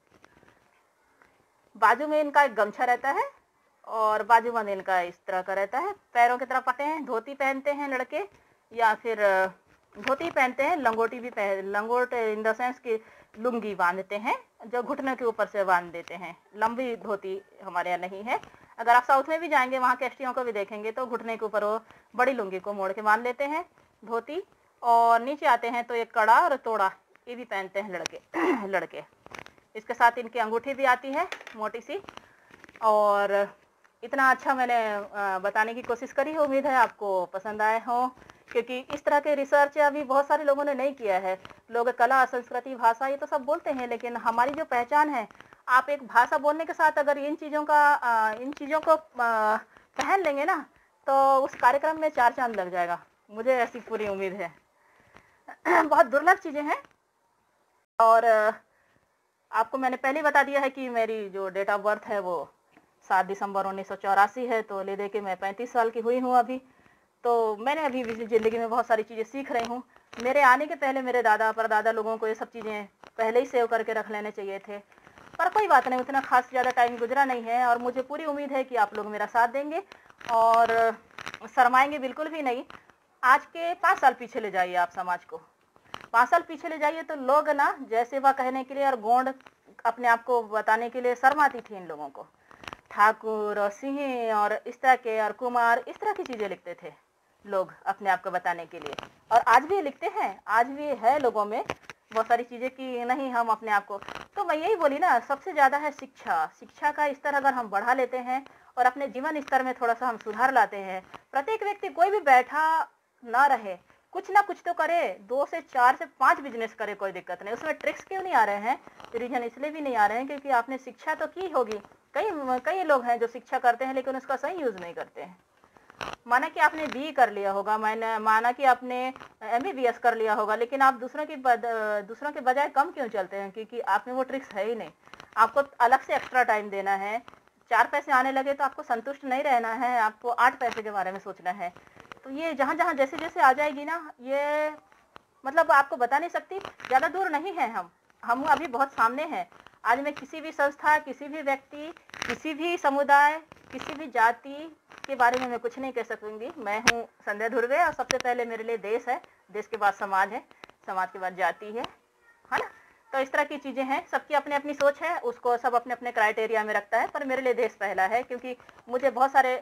Speaker 1: बाजू में इनका एक गमछा रहता है और बाजूबंद इनका इस तरह का रहता है। पैरों की तरफ पट्टे हैं। धोती पहनते हैं लड़के, या फिर धोती पहनते हैं, लंगोटी भी पहन, लंगोट इन द सेंस की लुंगी बांधते हैं जो घुटने के ऊपर से बांध देते हैं। लंबी धोती हमारे यहाँ नहीं है। अगर आप साउथ में भी जाएंगे वहाँ कैस्टियों को भी देखेंगे तो घुटने के ऊपर वो बड़ी लुंगी को मोड़ के बांध लेते हैं धोती। और नीचे आते हैं तो एक कड़ा और तोड़ा ये भी पहनते हैं लड़के लड़के इसके साथ इनकी अंगूठी भी आती है मोटी सी। और इतना अच्छा मैंने बताने की कोशिश करी है, उम्मीद है आपको पसंद आए हो, क्योंकि इस तरह के रिसर्च अभी बहुत सारे लोगों ने नहीं किया है। लोग कला, संस्कृति, भाषा ये तो सब बोलते हैं, लेकिन हमारी जो पहचान है, आप एक भाषा बोलने के साथ अगर इन चीज़ों का इन चीज़ों को पहन लेंगे ना तो उस कार्यक्रम में चार चांद लग जाएगा, मुझे ऐसी पूरी उम्मीद है। बहुत दुर्लभ चीज़ें हैं। और आपको मैंने पहले बता दिया है कि मेरी जो डेट ऑफ बर्थ है वो सात दिसंबर उन्नीस सौ चौरासी है, तो ले दे के मैं पैंतीस साल की हुई हूँ अभी। तो मैंने अभी ज़िंदगी में बहुत सारी चीज़ें सीख रही हूँ। मेरे आने के पहले मेरे दादा परदादा लोगों को ये सब चीज़ें पहले ही सेव करके रख लेने चाहिए थे, पर कोई बात नहीं, उतना खास ज़्यादा टाइम गुजरा नहीं है। और मुझे पूरी उम्मीद है कि आप लोग मेरा साथ देंगे और शर्माएंगे बिल्कुल भी नहीं। आज के पाँच साल पीछे ले जाइए आप समाज को, पाँच साल पीछे ले जाइए तो लोग ना जय सेवा कहने के लिए और गोंड अपने आप को बताने के लिए शर्माती थी। इन लोगों को ठाकुर और सिंह और इस तरह के और कुमार इस तरह की चीज़ें लिखते थे लोग अपने आप को बताने के लिए, और आज भी लिखते हैं, आज भी है लोगों में बहुत सारी चीज़ें कि नहीं हम अपने आप को। तो मैं यही बोली ना, सबसे ज़्यादा है शिक्षा। शिक्षा का स्तर अगर हम बढ़ा लेते हैं और अपने जीवन स्तर में थोड़ा सा हम सुधार लाते हैं, प्रत्येक व्यक्ति कोई भी बैठा ना रहे, कुछ ना कुछ तो करे, दो से चार से पाँच बिज़नेस करे, कोई दिक्कत नहीं। उसमें ट्रिक्स क्यों नहीं आ रहे हैं? रीज़न इसलिए भी नहीं आ रहे हैं क्योंकि आपने शिक्षा तो की होगी। कई म कई लोग हैं जो शिक्षा करते हैं लेकिन उसका सही यूज़ नहीं करते हैं। माना कि आपने बी कर लिया होगा, मैंने माना कि आपने एमबीबीएस कर लिया होगा, लेकिन आप दूसरों की बद दूसरों के बजाय कम क्यों चलते हैं? क्योंकि आप में वो ट्रिक्स है ही नहीं। आपको अलग से एक्स्ट्रा टाइम देना है। चार पैसे आने लगे तो आपको संतुष्ट नहीं रहना है, आपको आठ पैसे के बारे में सोचना है। तो ये जहाँ-जहाँ जैसे-जैसे आ जाएगी ना, ये मतलब आपको बता नहीं सकती, ज़्यादा दूर नहीं हैं हम। हम अभी बहुत सामने हैं। आज मैं किसी भी संस्था, किसी भी व्यक्ति, किसी भी समुदाय, किसी भी जाति के बारे में मैं कुछ नहीं कह सकूँगी। मैं हूँ संध्या धुर्वे और सबसे पहले मेरे लिए देश है, देश के बाद समाज है, समाज के बाद जाति है, है ना? तो इस तरह की चीज़ें हैं, सबकी अपनी-अपनी सोच है, उसको सब अपने-अपने क्राइटेरिया में रखता है, पर मेरे लिए देश पहला है क्योंकि मुझे बहुत सारे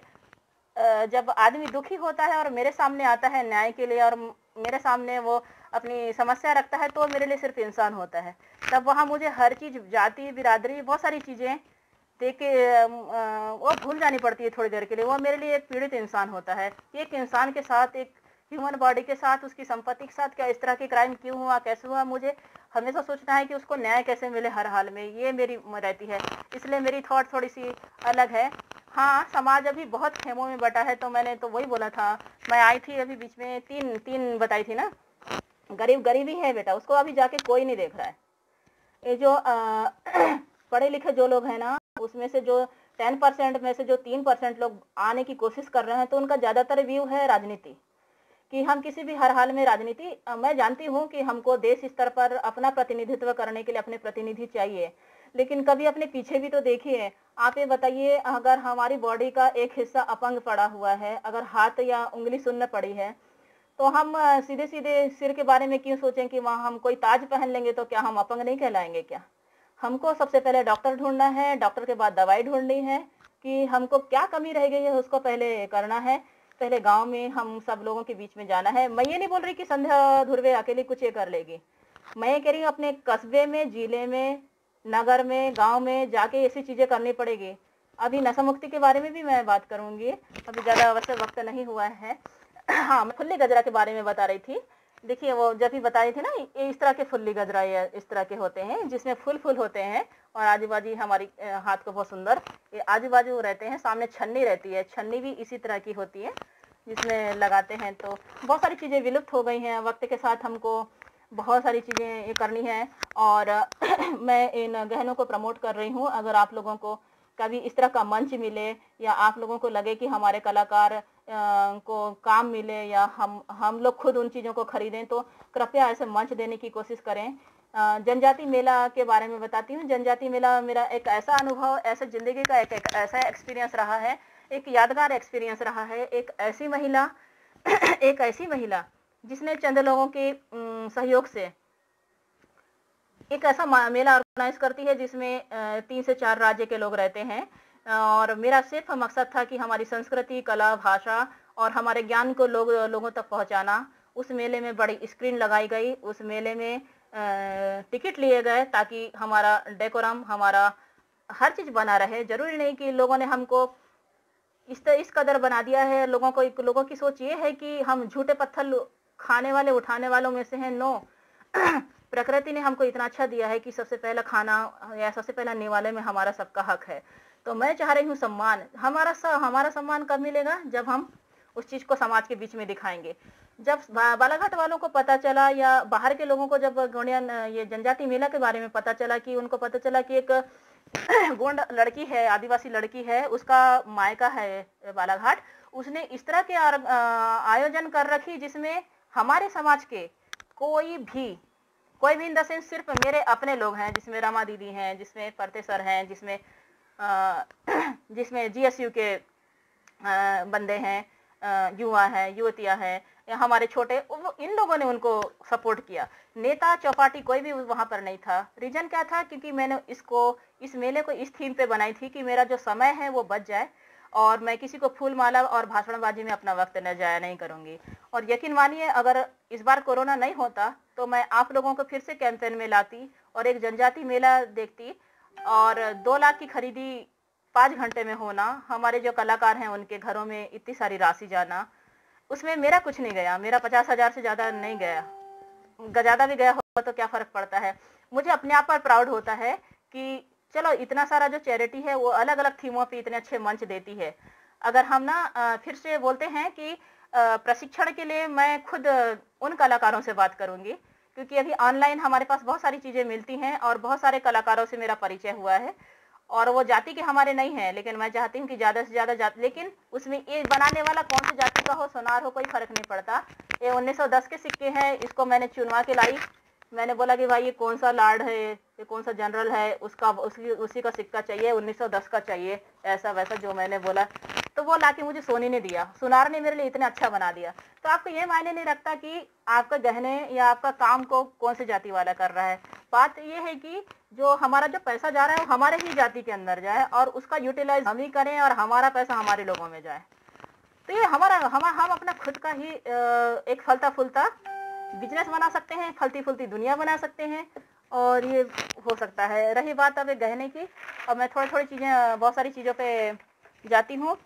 Speaker 1: अ, जब आदमी दुखी होता है और मेरे सामने आता है न्याय के लिए और मेरे सामने वो अपनी समस्या रखता है, तो मेरे लिए सिर्फ इंसान होता है। तब वहाँ मुझे हर चीज़, जाति, बिरादरी, बहुत सारी चीज़ें देख के अम, अ, वो भूल जानी पड़ती है थोड़ी देर के लिए। वो मेरे लिए एक पीड़ित इंसान होता है। एक इंसान के साथ, एक ह्यूमन बॉडी के साथ, उसकी संपत्ति के साथ क्या इस तरह के क्राइम क्यों हुआ, कैसे हुआ, मुझे हमेशा सोचना है कि उसको न्याय कैसे मिले हर हाल में, ये मेरी रहती है। इसलिए मेरी थॉट थोड़ी-सी अलग है। हाँ, समाज अभी बहुत खेमों में बँटा है, तो मैंने तो वही बोला था। मैं आई थी अभी बीच में, तीन तीन बताई थी ना, गरीब गरीबी है बेटा, उसको अभी जाके कोई नहीं देख रहा है। ये जो अ, पढ़े लिखे जो लोग हैं ना, उसमें से जो दस परसेंट में से जो तीन परसेंट लोग आने की कोशिश कर रहे हैं, तो उनका ज़्यादातर व्यू है राजनीति, कि हम किसी भी हर हाल में राजनीति। अ, मैं जानती हूँ कि हमको देश स्तर पर अपना प्रतिनिधित्व करने के लिए अपने प्रतिनिधि चाहिए, लेकिन कभी अपने पीछे भी तो देखिए। आप ये बताइए, अगर हमारी बॉडी का एक हिस्सा अपंग पड़ा हुआ है, अगर हाथ या उँगली शून्य पड़ी है, तो हम अ, सीधे-सीधे सिर के बारे में क्यों सोचें कि वहाँ हम कोई ताज पहन लेंगे तो क्या हम अपंग नहीं कहलाएँगे क्या? हमको सबसे पहले डॉक्टर ढूँढना है, डॉक्टर के बाद दवाई ढूँढनी है, कि हमको क्या कमी रह गई है उसको पहले करना है। पहले गाँव में हम सब लोगों के बीच में जाना है। मैं ये नहीं बोल रही कि संध्या धुर्वे अकेली कुछ ये कर लेगी। मैं ये कह रही हूँ अपने कस्बे में, जिले में, नगर में, गाँव में जाके ऐसी चीज़ें करनी पड़ेगी। अभी नशा मुक्ति के बारे में भी मैं बात करूँगी, अभी ज़्यादा वैसे वक़्त नहीं हुआ है। हाँ, मैं फुल्ली गजरा के बारे में बता रही थी। देखिए, वो जब भी बता रही थी ना, ये इस तरह के फुल्ली गजरा या इस तरह के होते हैं, जिसमें फूल-फूल होते हैं और आजू-बाजू हमारी अ, हाथ को बहुत सुंदर ये आजू-बाजू रहते हैं, सामने छन्नी रहती है, छन्नी भी इसी तरह की होती है, जिसमें लगाते हैं। तो बहुत सारी चीज़ें विलुप्त हो गई हैं, वक़्त के साथ हमको बहुत सारी चीज़ें ये करनी है और मैं इन गहनों को प्रमोट कर रही हूँ। अगर आप लोगों को कभी इस तरह का मंच मिले या आप लोगों को लगे कि हमारे कलाकार अ, को काम मिले या हम हम लोग खुद उन चीज़ों को खरीदें, तो कृपया ऐसे मंच देने की कोशिश करें। अ, जनजाति मेला के बारे में बताती हूँ। जनजाति मेला मेरा एक ऐसा अनुभव, ऐसा ज़िंदगी का एक एक ऐसा एक्सपीरियंस रहा है, एक यादगार एक्सपीरियंस रहा है। एक ऐसी महिला एक ऐसी महिला जिसने चंद लोगों के उम, सहयोग से एक ऐसा मा मेला ऑर्गेनाइज़ करती है जिसमें अ, तीन से चार राज्य के लोग रहते हैं और मेरा सिर्फ़ मकसद था कि हमारी संस्कृति, कला, भाषा और हमारे ज्ञान को लोग लोगों तक पहुँचाना। उस मेले में बड़ी स्क्रीन लगाई गई, उस मेले में अ, टिकट लिए गए ताकि हमारा डेकोरम, हमारा हर चीज़ बना रहे। ज़रूरी नहीं कि लोगों ने हमको इस त इस कदर बना दिया है, लोगों को एक लोगों की सोच ये है कि हम झूठे पत्थर खाने वाले, उठाने वालों में से हैं, नो। प्रकृति ने हमको इतना अच्छा दिया है कि सबसे पहला खाना या सबसे पहला निवाले में हमारा सबका हक है। तो मैं चाह रही हूँ सम्मान, हमारा स हमारा सम्मान कब मिलेगा? जब हम उस चीज़ को समाज के बीच में दिखाएँगे। जब बा बालाघाट वालों को पता चला या बाहर के लोगों को जब गोंडियन ये जनजाति मेला के बारे में पता चला कि उनको पता चला कि एक गोंड लड़की है, आदिवासी लड़की है, उसका मायका है बालाघाट, उसने इस तरह के आर अ, आयोजन कर रखी जिसमें हमारे समाज के कोई भी कोई भी इन द सेंस सिर्फ मेरे अपने लोग हैं, जिसमें रमा दीदी हैं, जिसमें फरते सर हैं, जिसमें अ, जिसमें जीएसयू के अ, बंदे हैं, अ, युवा हैं, युवतियाँ हैं या हमारे छोटे, वो इन लोगों ने उनको सपोर्ट किया। नेता चौपाटी कोई भी वहाँ पर नहीं था। रीज़न क्या था? क्योंकि मैंने इसको इस मेले को इस थीम पे बनाई थी कि मेरा जो समय है वो बच जाए और मैं किसी को फूल माला और भाषणबाजी में अपना वक़्त न ज़ाया नहीं करूँगी। और यकीन मानिए, अगर इस बार कोरोना नहीं होता तो मैं आप लोगों को फिर से कैंपेन में लाती और एक जनजाति मेला देखती और दो लाख की खरीदी पाँच घंटे में होना, हमारे जो कलाकार हैं उनके घरों में इतनी सारी राशि जाना, उसमें मेरा कुछ नहीं गया, मेरा पचास हजार से ज़्यादा नहीं गया, ज़्यादा भी गया होगा तो क्या फ़र्क पड़ता है। मुझे अपने आप पर प्राउड होता है कि चलो इतना सारा जो चैरिटी है वो अलग-अलग थीमों पे इतने अच्छे मंच देती है। अगर हम ना अ, फिर से बोलते हैं कि अ, प्रशिक्षण के लिए मैं खुद उन कलाकारों से बात करूँगी, क्योंकि अभी ऑनलाइन हमारे पास बहुत सारी चीज़ें मिलती हैं और बहुत सारे कलाकारों से मेरा परिचय हुआ है और वो जाति के हमारे नहीं हैं, लेकिन मैं चाहती हूँ कि ज़्यादा से ज़्यादा जाति, लेकिन उसमें ये बनाने वाला कौन सी जाति का हो, सोनार हो, कोई फ़र्क नहीं पड़ता। ये उन्नीस सौ दस के सिक्के हैं, इसको मैंने चुनवा के लाई। मैंने बोला कि भाई ये कौन सा लॉर्ड है, ये कौन सा जनरल है, उसका उसकी उसी का सिक्का चाहिए, उन्नीस सौ दस का चाहिए, ऐसा वैसा जो मैंने बोला। तो वो लाके मुझे सोने ने दिया, सुनार ने मेरे लिए इतना अच्छा बना दिया। तो आपको ये मायने नहीं रखता कि आपका गहने या आपका काम को कौन सी जाति वाला कर रहा है। बात ये है कि जो हमारा जो पैसा जा रहा है वो हमारे ही जाति के अंदर जाए और उसका यूटिलाइज हम ही करें और हमारा पैसा हमारे लोगों में जाए। तो ये हमारा हम हम अपना खुद का ही अ, एक फलता फूलता बिजनेस बना सकते हैं, फलती फूलती दुनिया बना सकते हैं और ये हो सकता है। रही बात अब गहने की, अब मैं थोड़ी थोड़ी चीज़ें बहुत सारी चीज़ों पे जाती हूँ।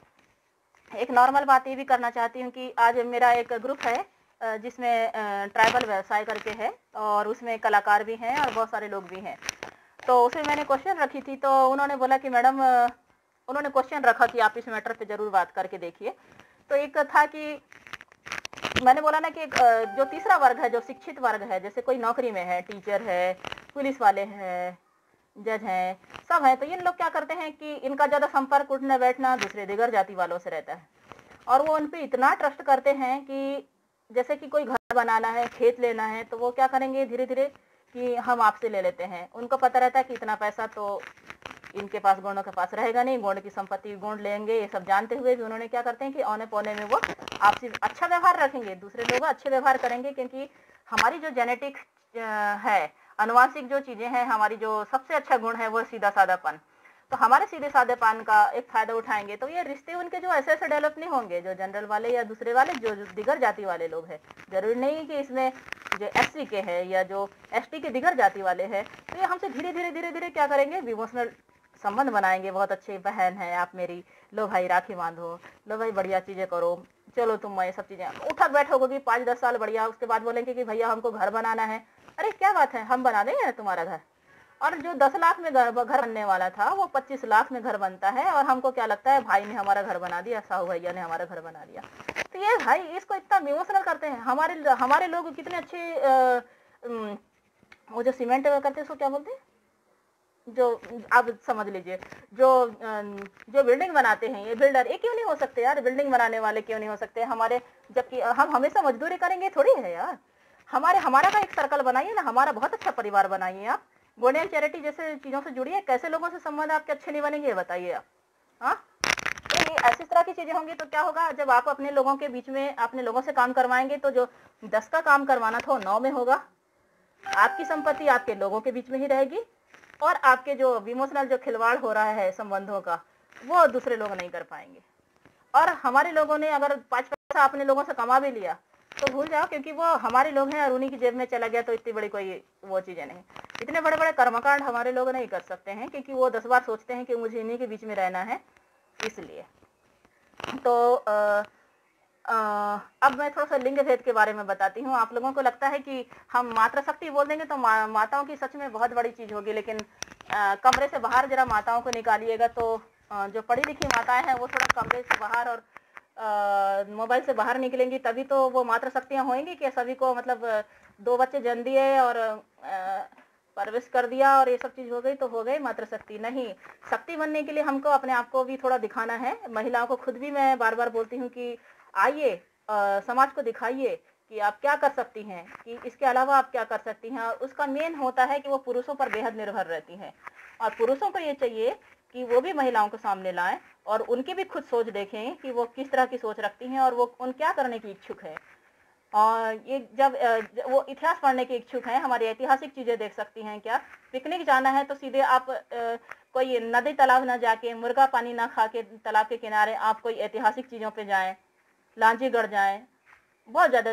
Speaker 1: एक नॉर्मल बात ये भी करना चाहती हूँ कि आज मेरा एक ग्रुप है अ, जिसमें ट्राइबल व्यवसाय करके है और उसमें कलाकार भी हैं और बहुत सारे लोग भी हैं। तो उसमें मैंने क्वेश्चन रखी थी, तो उन्होंने बोला कि मैडम, उन्होंने क्वेश्चन रखा कि आप इस मैटर पे ज़रूर बात करके देखिए। तो एक था कि मैंने बोला ना कि अ, जो तीसरा वर्ग है, जो शिक्षित वर्ग है, जैसे कोई नौकरी में है, टीचर है, पुलिस वाले हैं, जज हैं, सब हैं, तो इन लोग क्या करते हैं कि इनका ज़्यादा संपर्क उठना बैठना दूसरे दिगर जाति वालों से रहता है और वो उन पे इतना ट्रस्ट करते हैं कि जैसे कि कोई घर बनाना है, खेत लेना है, तो वो क्या करेंगे धीरे धीरे कि हम आपसे ले लेते हैं। उनको पता रहता है कि इतना पैसा तो इनके पास, गोंडों के पास रहेगा नहीं, गोंड की संपत्ति गोंड लेंगे, ये सब जानते हुए भी उन्होंने क्या करते हैं कि औने पौने में वो आपसे अच्छा व्यवहार रखेंगे, दूसरे लोग अच्छे व्यवहार करेंगे, क्योंकि हमारी जो जेनेटिक है, अनुवांशिक जो चीज़ें हैं, हमारी जो सबसे अच्छा गुण है वो सीधा साधापन। तो हमारे सीधे साधेपन का एक फ़ायदा उठाएंगे तो ये रिश्ते उनके जो ऐसे ऐसे डेवलप नहीं होंगे, जो जनरल वाले या दूसरे वाले जो दिगर जाति वाले लोग हैं। जरूरी नहीं कि इसमें जो एससी के हैं या जो एसटी के दिगर जाति वाले हैं, तो ये हमसे धीरे धीरे धीरे धीरे क्या करेंगे, इमोशनल संबंध बनाएंगे। बहुत अच्छी बहन है आप मेरी, लो भाई राखी बांधो, लो भाई बढ़िया चीज़ें करो, चलो तुम ये सब चीज़ें उठक बैठक होगी पाँच दस साल बढ़िया, उसके बाद बोलेंगे कि भैया हमको घर बनाना है। अरे क्या बात है, हम बना देंगे तुम्हारा घर। और जो दस लाख में घर घर बनने वाला था वो पच्चीस लाख में घर बनता है और हमको क्या लगता है भाई ने हमारा घर बना दिया, साहू भैया ने हमारा घर बना दिया। तो ये भाई इसको इतना इमोशनल करते हैं। हमारे हमारे लोग कितने अच्छे अ, उम, वो जो सीमेंट करते हैं उसको क्या बोलते हैं, जो आप समझ लीजिए, जो अम, जो बिल्डिंग बनाते हैं, ये बिल्डर, ये क्यों नहीं हो सकते यार, बिल्डिंग बनाने वाले क्यों नहीं हो सकते हमारे, जबकि हम हमेशा मजदूरी करेंगे थोड़ी है यार। हमारे हमारा का एक सर्कल बनाइए ना, हमारा बहुत अच्छा परिवार बनाइए आप। गोल्डन चैरिटी जैसे चीज़ों से जुड़िए, कैसे लोगों से संबंध आपके अच्छे नहीं बनेंगे बताइए आप। हाँ, तो ये ऐसी तरह की चीज़ें होंगी तो क्या होगा, जब आप अपने लोगों के बीच में अपने लोगों से काम करवाएंगे तो जो दस का काम करवाना था वो नौ में होगा। आपकी संपत्ति आपके लोगों के बीच में ही रहेगी और आपके जो इमोशनल जो खिलवाड़ हो रहा है संबंधों का, वो दूसरे लोग नहीं कर पाएंगे। और हमारे लोगों ने अगर पाँच पैसा अपने लोगों से कमा भी लिया तो भूल जाओ, क्योंकि वो हमारे लोग हैं और उन्हीं की जेब में चला गया तो इतनी बड़ी कोई वो चीज़ें नहीं। इतने बड़े बड़े कर्मकांड हमारे लोग नहीं कर सकते हैं, क्योंकि वो दस बार सोचते हैं कि मुझे इन्हीं के बीच में रहना है, इसलिए। तो आ, आ, अब मैं थोड़ा सा लिंग भेद के बारे में बताती हूँ। आप लोगों को लगता है कि हम मातृशक्ति बोल देंगे तो मा, माताओं की सच में बहुत बड़ी चीज़ होगी, लेकिन आ, कमरे से बाहर जरा माताओं को निकालिएगा तो आ, जो पढ़ी लिखी माताएं हैं वो थोड़ा कमरे से बाहर और मोबाइल से बाहर निकलेंगी, तभी तो वो मातृशक्तियाँ होंगी कि सभी को मतलब दो बच्चे जन्म दिए और आ, परवरिश कर दिया और ये सब चीज़ हो गई तो हो गई मातृशक्ति। नहीं, शक्ति बनने के लिए हमको अपने आप को भी थोड़ा दिखाना है। महिलाओं को खुद भी मैं बार बार बोलती हूँ कि आइए, समाज को दिखाइए कि आप क्या कर सकती हैं, कि इसके अलावा आप क्या कर सकती हैं। और उसका मेन होता है कि वो पुरुषों पर बेहद निर्भर रहती हैं और पुरुषों को ये चाहिए कि वो भी महिलाओं को सामने लाएं और उनकी भी खुद सोच देखें कि वो किस तरह की सोच रखती हैं और वो उन क्या करने की इच्छुक है। और ये जब वो इतिहास पढ़ने के इच्छुक हैं, हमारी ऐतिहासिक चीज़ें देख सकती हैं। क्या पिकनिक जाना है तो सीधे आप कोई नदी तालाब ना जाके, मुर्गा पानी ना खा के तालाब के किनारे आप कोई ऐतिहासिक चीज़ों पे जाएं, लांजीगढ़ जाएं, बहुत ज़्यादा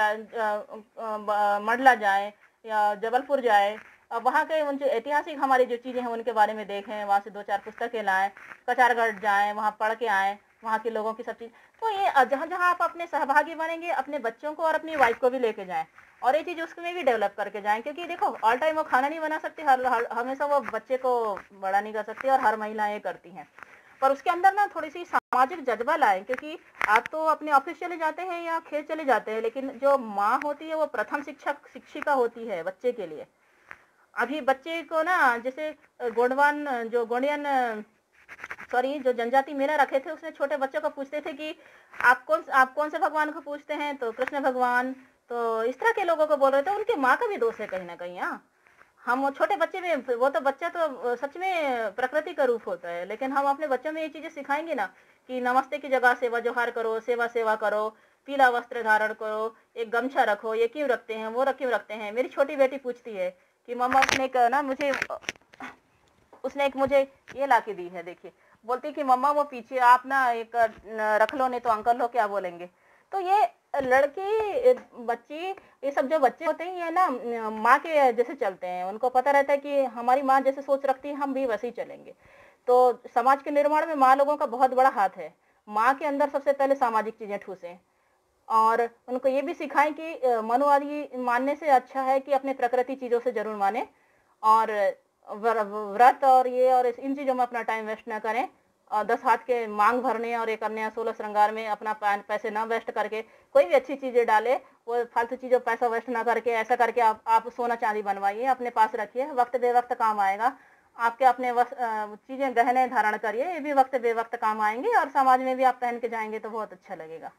Speaker 1: मंडला जाएं या जबलपुर जाएं, अब वहाँ के उन जो ऐतिहासिक हमारी जो चीज़ें हैं उनके बारे में देखें, वहाँ से दो चार पुस्तकें लाएं, कचारगढ़ जाएं, वहाँ पढ़ के आएँ, वहाँ के लोगों की सब चीज़। तो ये अ, जहाँ-जहाँ आप अपने सहभागी बनेंगे, अपने बच्चों को और अपनी वाइफ़ को भी लेके जाएँ और ये चीज़ उसमें भी डेवलप करके जाएँ, क्योंकि देखो ऑल टाइम वो खाना नहीं बना सकती, हर हर हमेशा वो बच्चे को बड़ा नहीं कर सकती और हर महिलाएँ करती हैं। पर उसके अंदर ना थोड़ी-सी सामाजिक जज़्बा लाएँ, क्योंकि आप तो अपने ऑफ़िस चले जाते हैं या खेत चले जाते हैं, लेकिन जो माँ होती है वो प्रथम शिक्षक शिक्षिका होती है बच्चे के लिए। अभी बच्चे को ना जैसे अ, गोंडवान जो गोंडियन सॉरी जो जनजाति मेला रखे थे, उसमें छोटे बच्चों को पूछते थे कि आप कौन आप कौन से भगवान को पूजते हैं? तो कृष्ण भगवान। तो इस तरह के लोगों को बोल रहे थे, उनकी माँ का भी दोष है कहीं न कहीं, हाँ। हम वो छोटे बच्चे में वो तो बच्चा तो अ, सच में प्रकृति का रूप होता है, लेकिन हम अपने बच्चों में ये चीज़ें सिखाएँगे ना कि नमस्ते की जगह सेवा जोहार करो, सेवा-सेवा करो, पीला वस्त्र धारण करो, एक गमछा रखो, ये क्यों रखते हैं, वो र क्यों रखते हैं? मेरी छोटी बेटी पूछती है कि मम्मा उसने एक ना मुझे अ, उसने एक मुझे ये ला के दी है, देखिए। बोलती है कि मम्मा वो पीछे आप ना एक अ, न रख लो, नहीं तो अंकल लोग क्या बोलेंगे? तो ये लड़की अ, बच्ची, ये सब जो बच्चे होते हैं ये ना अ, माँ के जैसे चलते हैं। उनको पता रहता है कि हमारी माँ जैसे सोच रखती है, हम भी वैसे ही चलेंगे। तो समाज के निर्माण में माँ लोगों का बहुत बड़ा हाथ है। माँ के अंदर सबसे पहले सामाजिक चीज़ें ठूँसें और उनको ये भी सिखाएँ कि अ, मनुवादी मानने से अच्छा है कि अपने प्रकृति चीज़ों से ज़रूर मानें और व्र व्रत और ये और इस इन चीज़ों में अपना टाइम वेस्ट ना करें। और दस हाथ के माँग भरने और ये करने या सोलह श्रृंगार में अपना पैन पैसे ना वेस्ट करके कोई भी अच्छी चीज़ें डालें, वो फालतू चीज़ों पैसा वेस्ट ना करके ऐसा करके आप आप सोना-चांदी बनवाइए, अपने पास रखिए, वक़्त-बे-वक़्त काम आएगा। आपके अपने वस अ, चीज़ें गहने धारण करिए, ये भी वक़्त-बे-वक़्त काम आएँगी और समाज में भी आप पहन के जाएँगे तो बहुत अच्छा लगेगा।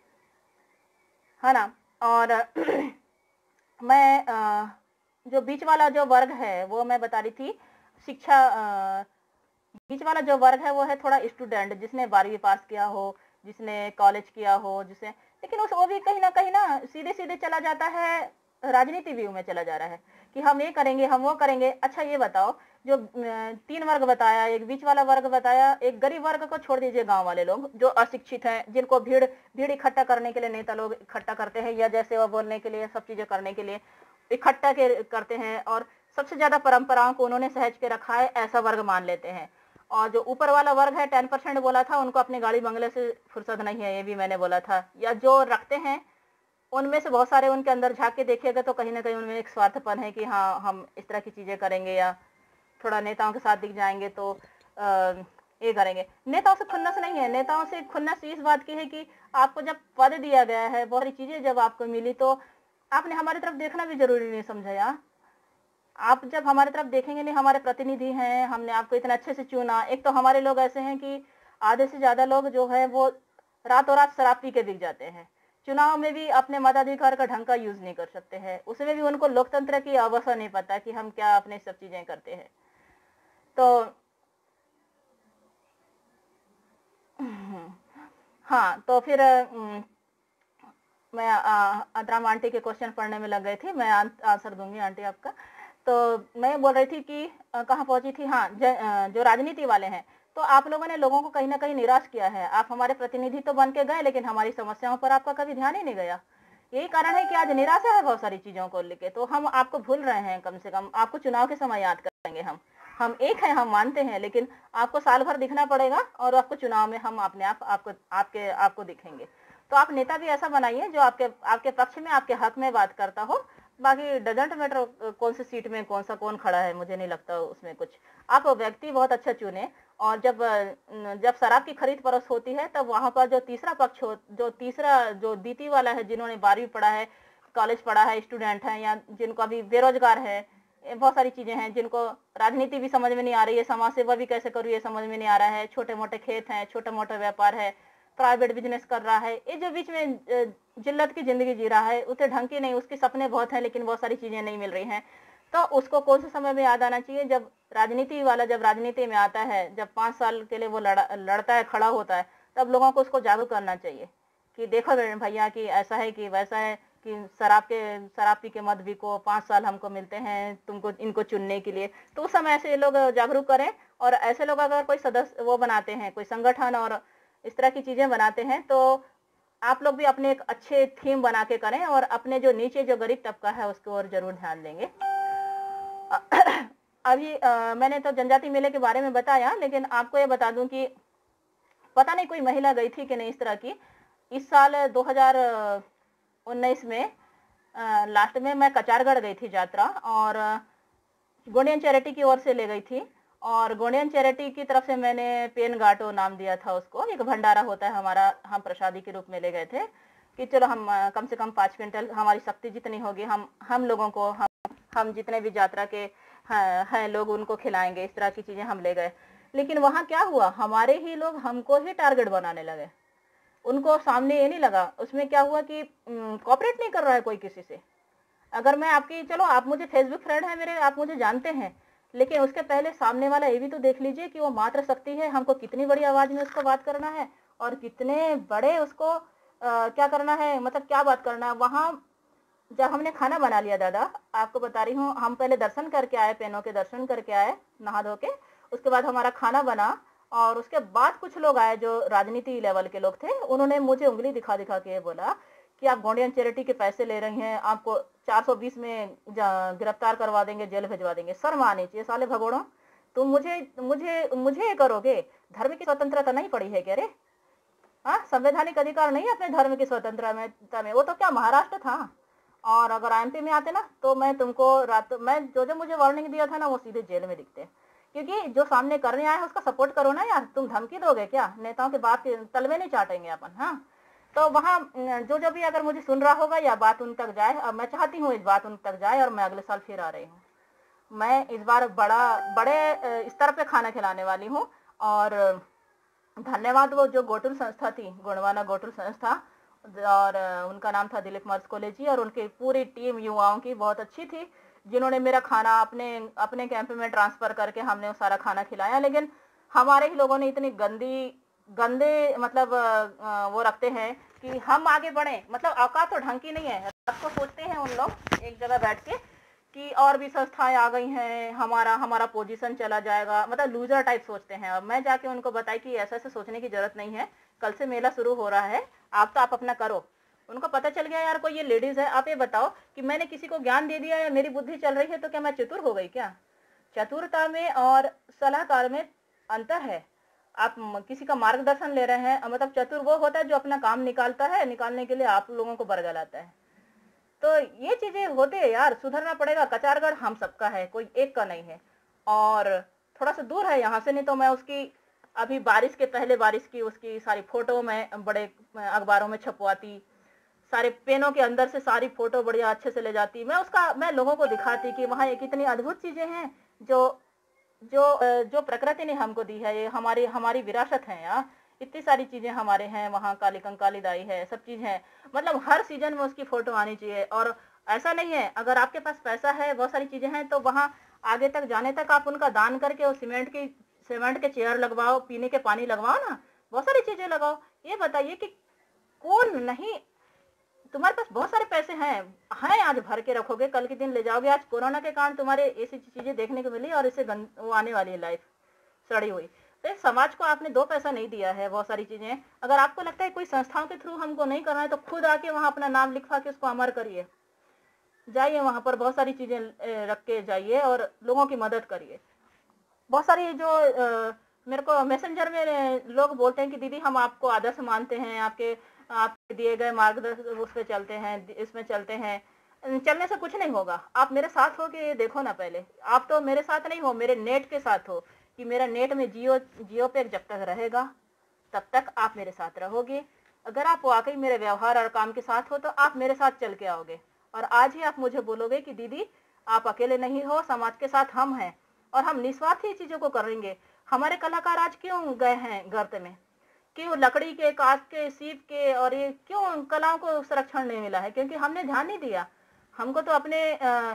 Speaker 1: है ना? और मैं अ, जो बीच वाला जो वर्ग है, वो मैं बता रही थी शिक्षा अ, बीच वाला जो वर्ग है वो है थोड़ा स्टूडेंट जिसने बारहवीं पास किया हो, जिसने कॉलेज किया हो, जिसे लेकिन उस वो भी कहीं न कहीं ना सीधे-सीधे चला जाता है, राजनीति व्यू में चला जा रहा है कि हम ये करेंगे, हम वो करेंगे। अच्छा ये बताओ जो अ, तीन वर्ग बताया, एक बीच वाला वर्ग बताया, एक गरीब वर्ग को छोड़ दीजिए गाँव वाले लोग जो अशिक्षित हैं, जिनको भीड़ भीड़ इकट्ठा करने के लिए नेता लोग इकट्ठा करते हैं या जैसे वो बोलने के लिए, सब चीज़ें करने के लिए इकट्ठा के करते हैं और सबसे ज़्यादा परंपराओं को उन्होंने सहेज के रखा है, ऐसा वर्ग मान लेते हैं। और जो ऊपर वाला वर्ग है टेन परसेंट बोला था, उनको अपनी गाड़ी बंगले से फुर्सत नहीं है, ये भी मैंने बोला था। या जो रखते हैं, उनमें से बहुत सारे उनके अंदर झाँक के देखिएगा तो कहीं न कहीं उनमें एक स्वार्थपन है कि हाँ, हम इस तरह की चीज़ें करेंगे या थोड़ा नेताओं के साथ दिख जाएँगे तो अ, ये करेंगे। नेताओं से खुन्नस नहीं है, नेताओं से खुन्नस इस बात की है कि आपको जब पद दिया गया है, बहुत सारी चीज़ें जब आपको मिली तो आपने हमारी तरफ देखना भी ज़रूरी नहीं समझा या? आप जब हमारी तरफ देखेंगे नहीं, हमारे प्रतिनिधि हैं, हमने आपको इतना अच्छे से चुना। एक तो हमारे लोग ऐसे हैं कि आधे से ज़्यादा लोग जो है वो रातों-रात शराब पी के बिक जाते हैं। चुनाव में भी अपने मताधिकार का ढंग का यूज़ नहीं कर सकते हैं। उसमें भी उनको लोकतंत्र की अवसर नहीं पता कि हम क्या अपने सब चीज़ें करते हैं। तो हाँ, तो फिर उम, मैं अ, अतराम आंटी के क्वेश्चन पढ़ने में लग गई थी। मैं आन आंसर दूँगी आंटी आपका। तो मैं बोल रही थी कि अ, कहाँ पहुँची थी? हाँ, ज अ, जो राजनीति वाले हैं, तो आप लोगों ने लोगों को कहीं न कहीं निराश किया है। आप हमारे प्रतिनिधि तो बन के गए, लेकिन हमारी समस्याओं पर आपका कभी ध्यान ही नहीं गया। यही कारण है कि आज निराशा है बहुत सारी चीज़ों को लेके, तो हम आपको भूल रहे हैं कम से कम। आपको चुनाव के समय याद करेंगे हम। हम एक हैं, हम मानते हैं, लेकिन आपको साल भर दिखना पड़ेगा और आपको चुनाव में हम अपने आप आपको आपके आपको दिखेंगे। तो आप नेता भी ऐसा बनाइए जो आपके आपके पक्ष में, आपके हक में बात करता हो। बाकी डज़न्ट मैटर अ, कौन सी सीट में कौन-सा कौन खड़ा है, मुझे नहीं लगता उसमें कुछ। आप व्यक्ति बहुत अच्छा चुनें और जब अ, न जब शराब की खरीद-फरोख्त होती है, तब वहाँ पर जो तीसरा पक्ष हो जो तीसरा जो द्वितीय वाला है, जिन्होंने बारहवीं पढ़ा है, कॉलेज पढ़ा है, स्टूडेंट हैं या जिनको अभी बेरोज़गार हैं, ए, बहुत सारी चीज़ें हैं, जिनको राजनीति भी समझ में नहीं आ रही है, समाज सेवा भी कैसे करूँ ये समझ में नहीं आ रहा है, छोटे-मोटे खेत हैं, छोटा-मोटा व्यापार है, प्राइवेट बिज़नेस कर रहा है। ये जो बीच में अ, जिल्लत की ज़िंदगी जी रहा है, उतने ढंग की नहीं, उसके सपने बहुत हैं लेकिन बहुत सारी चीज़ें नहीं मिल रही हैं। तो उसको कौन से समय में याद आना चाहिए जब राजनीति वाला जब राजनीति में आता है, जब पाँच साल के लिए वो लड़ा लड़ता है, खड़ा होता है, तब लोगों को उसको जागरूक करना चाहिए कि देखो भ भैया कि ऐसा है कि वैसा है कि शराब के शराब पी के मत बिको, पाँच साल हमको मिलते हैं तुमको इनको चुनने के लिए। तो उस समय ऐसे लोग जागरूक करें और ऐसे लोग अगर कोई सदस्य वो बनाते हैं, कोई संगठन और इस तरह की चीज़ें बनाते हैं, तो आप लोग भी अपने एक अच्छे थीम बना के करें और अपने जो नीचे जो गरीब तबका है उसकी ओर ज़रूर ध्यान देंगे। अ, अभी अ, मैंने तो जनजाति मेले के बारे में बताया, लेकिन आपको ये बता दूँ कि पता नहीं कोई महिला गई थी कि नहीं इस तरह की। इस साल दो हज़ार उन्नीस में अ, लास्ट में मैं कचारगढ़ गई थी यात्रा, और गोंडियन चैरिटी की ओर से ले गई थी, और गोंडियन चैरिटी की तरफ से मैंने पेन गाटो नाम दिया था उसको। एक भंडारा होता है हमारा, हम प्रसादी के रूप में ले गए थे कि चलो हम अ, कम से कम पाँच क्विंटल, हमारी शक्ति जितनी होगी हम हम लोगों को, हम हम जितने भी यात्रा के हैं हैं लोग उनको खिलाएंगे, इस तरह की चीजें हम ले गए। लेकिन वहाँ क्या हुआ, हमारे ही लोग हमको ही टारगेट बनाने लगे। उनको सामने ये नहीं लगा, उसमें क्या हुआ कि कोऑपरेट नहीं कर रहा है कोई किसी से। अगर मैं आपकी, चलो आप मुझे फेसबुक फ्रेंड है मेरे, आप मुझे जानते हैं, लेकिन उसके पहले सामने वाला ये भी तो देख लीजिए कि वो मात्र शक्ति है, हमको कितनी बड़ी आवाज में उसको बात करना है और कितने बड़े उसको आ, क्या करना है, मतलब क्या बात करना है। वहाँ जब हमने खाना बना लिया दादा, आपको बता रही हूँ, हम पहले दर्शन करके आए, पेनों के दर्शन करके आए नहा धो के, उसके बाद हमारा खाना बना, और उसके बाद कुछ लोग आए जो राजनीति लेवल के लोग थे, उन्होंने मुझे उंगली दिखा दिखा के बोला कि आप गोंडियन चैरिटी के पैसे ले रही हैं, आपको चार सौ बीस में गिरफ्तार करवा देंगे, जेल भिजवा देंगे। शर्म आनी चाहिए साले भगोड़ों, तुम मुझे मुझे मुझे करोगे? धर्म की स्वतंत्रता नहीं पड़ी है क्या रे? हाँ, संवैधानिक अधिकार नहीं है अपने धर्म की स्वतंत्रता में? वो तो क्या महाराष्ट्र था। और अगर एमपी में आते ना तो मैं तुमको रात मैं जो जो मुझे वार्निंग दिया था ना वो सीधे जेल में दिखते। क्योंकि जो सामने करने आया है उसका सपोर्ट करो ना यार, तुम धमकी दोगे क्या? नेताओं की बात तलवे नहीं चाटेंगे अपन। हाँ, तो वहाँ जो जो भी अगर मुझे सुन रहा होगा या बात उन तक जाए, अब मैं चाहती हूँ इस बात उन तक जाए, और मैं अगले साल फिर आ रही हूँ। मैं इस बार बड़ा बड़े स्तर पे खाना खिलाने वाली हूँ। और धन्यवाद वो जो गोटुल संस्था थी, गुणवाना गोटुल संस्था, और उनका नाम था दिलीप मर्सकोले जी, और उनकी पूरी टीम युवाओं की बहुत अच्छी थी, जिन्होंने मेरा खाना अपने अपने कैंप में ट्रांसफर करके हमने वो सारा खाना खिलाया। लेकिन हमारे ही लोगों ने इतनी गंदी गंदे मतलब वो रखते हैं कि हम आगे बढ़े, मतलब औकात तो ढंग की नहीं है। रात को सोचते हैं उन लोग एक जगह बैठ के कि और भी संस्थाएं आ गई हैं, हमारा हमारा पोजीशन चला जाएगा, मतलब लूजर टाइप सोचते हैं। और मैं जाके उनको बताई कि ऐसा ऐसा सोचने की जरूरत नहीं है, कल से मेला शुरू हो रहा है, आप तो आप अपना करो। उनको पता चल गया यार कोई ये लेडीज है। आप ये बताओ कि मैंने किसी को ज्ञान दे दिया या मेरी बुद्धि चल रही है तो क्या मैं चतुर हो गई क्या? चतुरता में और सलाहकार में अंतर है। आप किसी का मार्गदर्शन ले रहे हैं, मतलब चतुर वो होता है जो अपना काम निकालता है, निकालने के लिए आप लोगों को बरगलाता है। तो ये चीजें होते हैं यार, सुधरना पड़ेगा। कचारगढ़ हम सबका है, कोई एक का नहीं है, और थोड़ा सा दूर है यहाँ से। नहीं तो मैं उसकी अभी बारिश के पहले बारिश की उसकी सारी फोटो मैं बड़े अखबारों में छपवाती, सारे पेनों के अंदर से सारी फोटो बढ़िया अच्छे से ले जाती, मैं उसका मैं लोगों को दिखाती कि वहाँ एक इतनी अद्भुत चीजें हैं जो जो जो प्रकृति ने हमको दी है, ये हमारी हमारी विरासत है यार। इतनी सारी चीजें हमारे हैं वहाँ, काली कंकाली दाई है, सब चीज है, मतलब हर सीजन में उसकी फोटो आनी चाहिए। और ऐसा नहीं है, अगर आपके पास पैसा है, बहुत सारी चीजें हैं, तो वहाँ आगे तक जाने तक आप उनका दान करके वो सीमेंट की सीमेंट के चेयर लगवाओ, पीने के पानी लगवाओ ना, बहुत सारी चीजें लगाओ। ये बताइए कि कौन नहीं, तुम्हारे पास बहुत सारे पैसे हैं हैं आज भर के रखोगे, कल के दिन ले जाओगे। आज कोरोना के कारण तुम्हारे ऐसी चीजें देखने को मिली, और इससे वो आने वाली है लाइफ सड़ी हुई। तो समाज को आपने दो पैसा नहीं दिया है, बहुत सारी चीजें। अगर आपको लगता है कोई संस्थाओं के थ्रू हमको नहीं करना है तो खुद आके वहां अपना नाम लिखवा के उसको अमर करिए, जाइए वहां पर बहुत सारी चीजें रख के जाइए और लोगों की मदद करिए। बहुत सारी जो आ, मेरे को मैसेंजर में लोग बोलते हैं कि दीदी हम आपको आदर्श मानते हैं, आपके आपके दिए गए मार्गदर्शन उस पर चलते हैं, इसमें चलते हैं। चलने से कुछ नहीं होगा, आप मेरे साथ हो कि देखो ना। पहले आप तो मेरे साथ नहीं हो, मेरे नेट के साथ हो, कि मेरा नेट में जियो जियो पैक जब तक रहेगा तब तक आप मेरे साथ रहोगे। अगर आप वाकई मेरे व्यवहार और काम के साथ हो तो आप मेरे साथ चल के आओगे, और आज ही आप मुझे बोलोगे कि दीदी आप अकेले नहीं हो, समाज के साथ हम हैं, और हम निस्वार्थ ही चीजों को करेंगे। हमारे कलाकार आज क्यों गए हैं गर्त में? क्यों लकड़ी के, कांच के, सीप के, और ये क्यों कलाओं को संरक्षण नहीं मिला है? क्योंकि हमने ध्यान नहीं दिया। हमको तो अपने आ,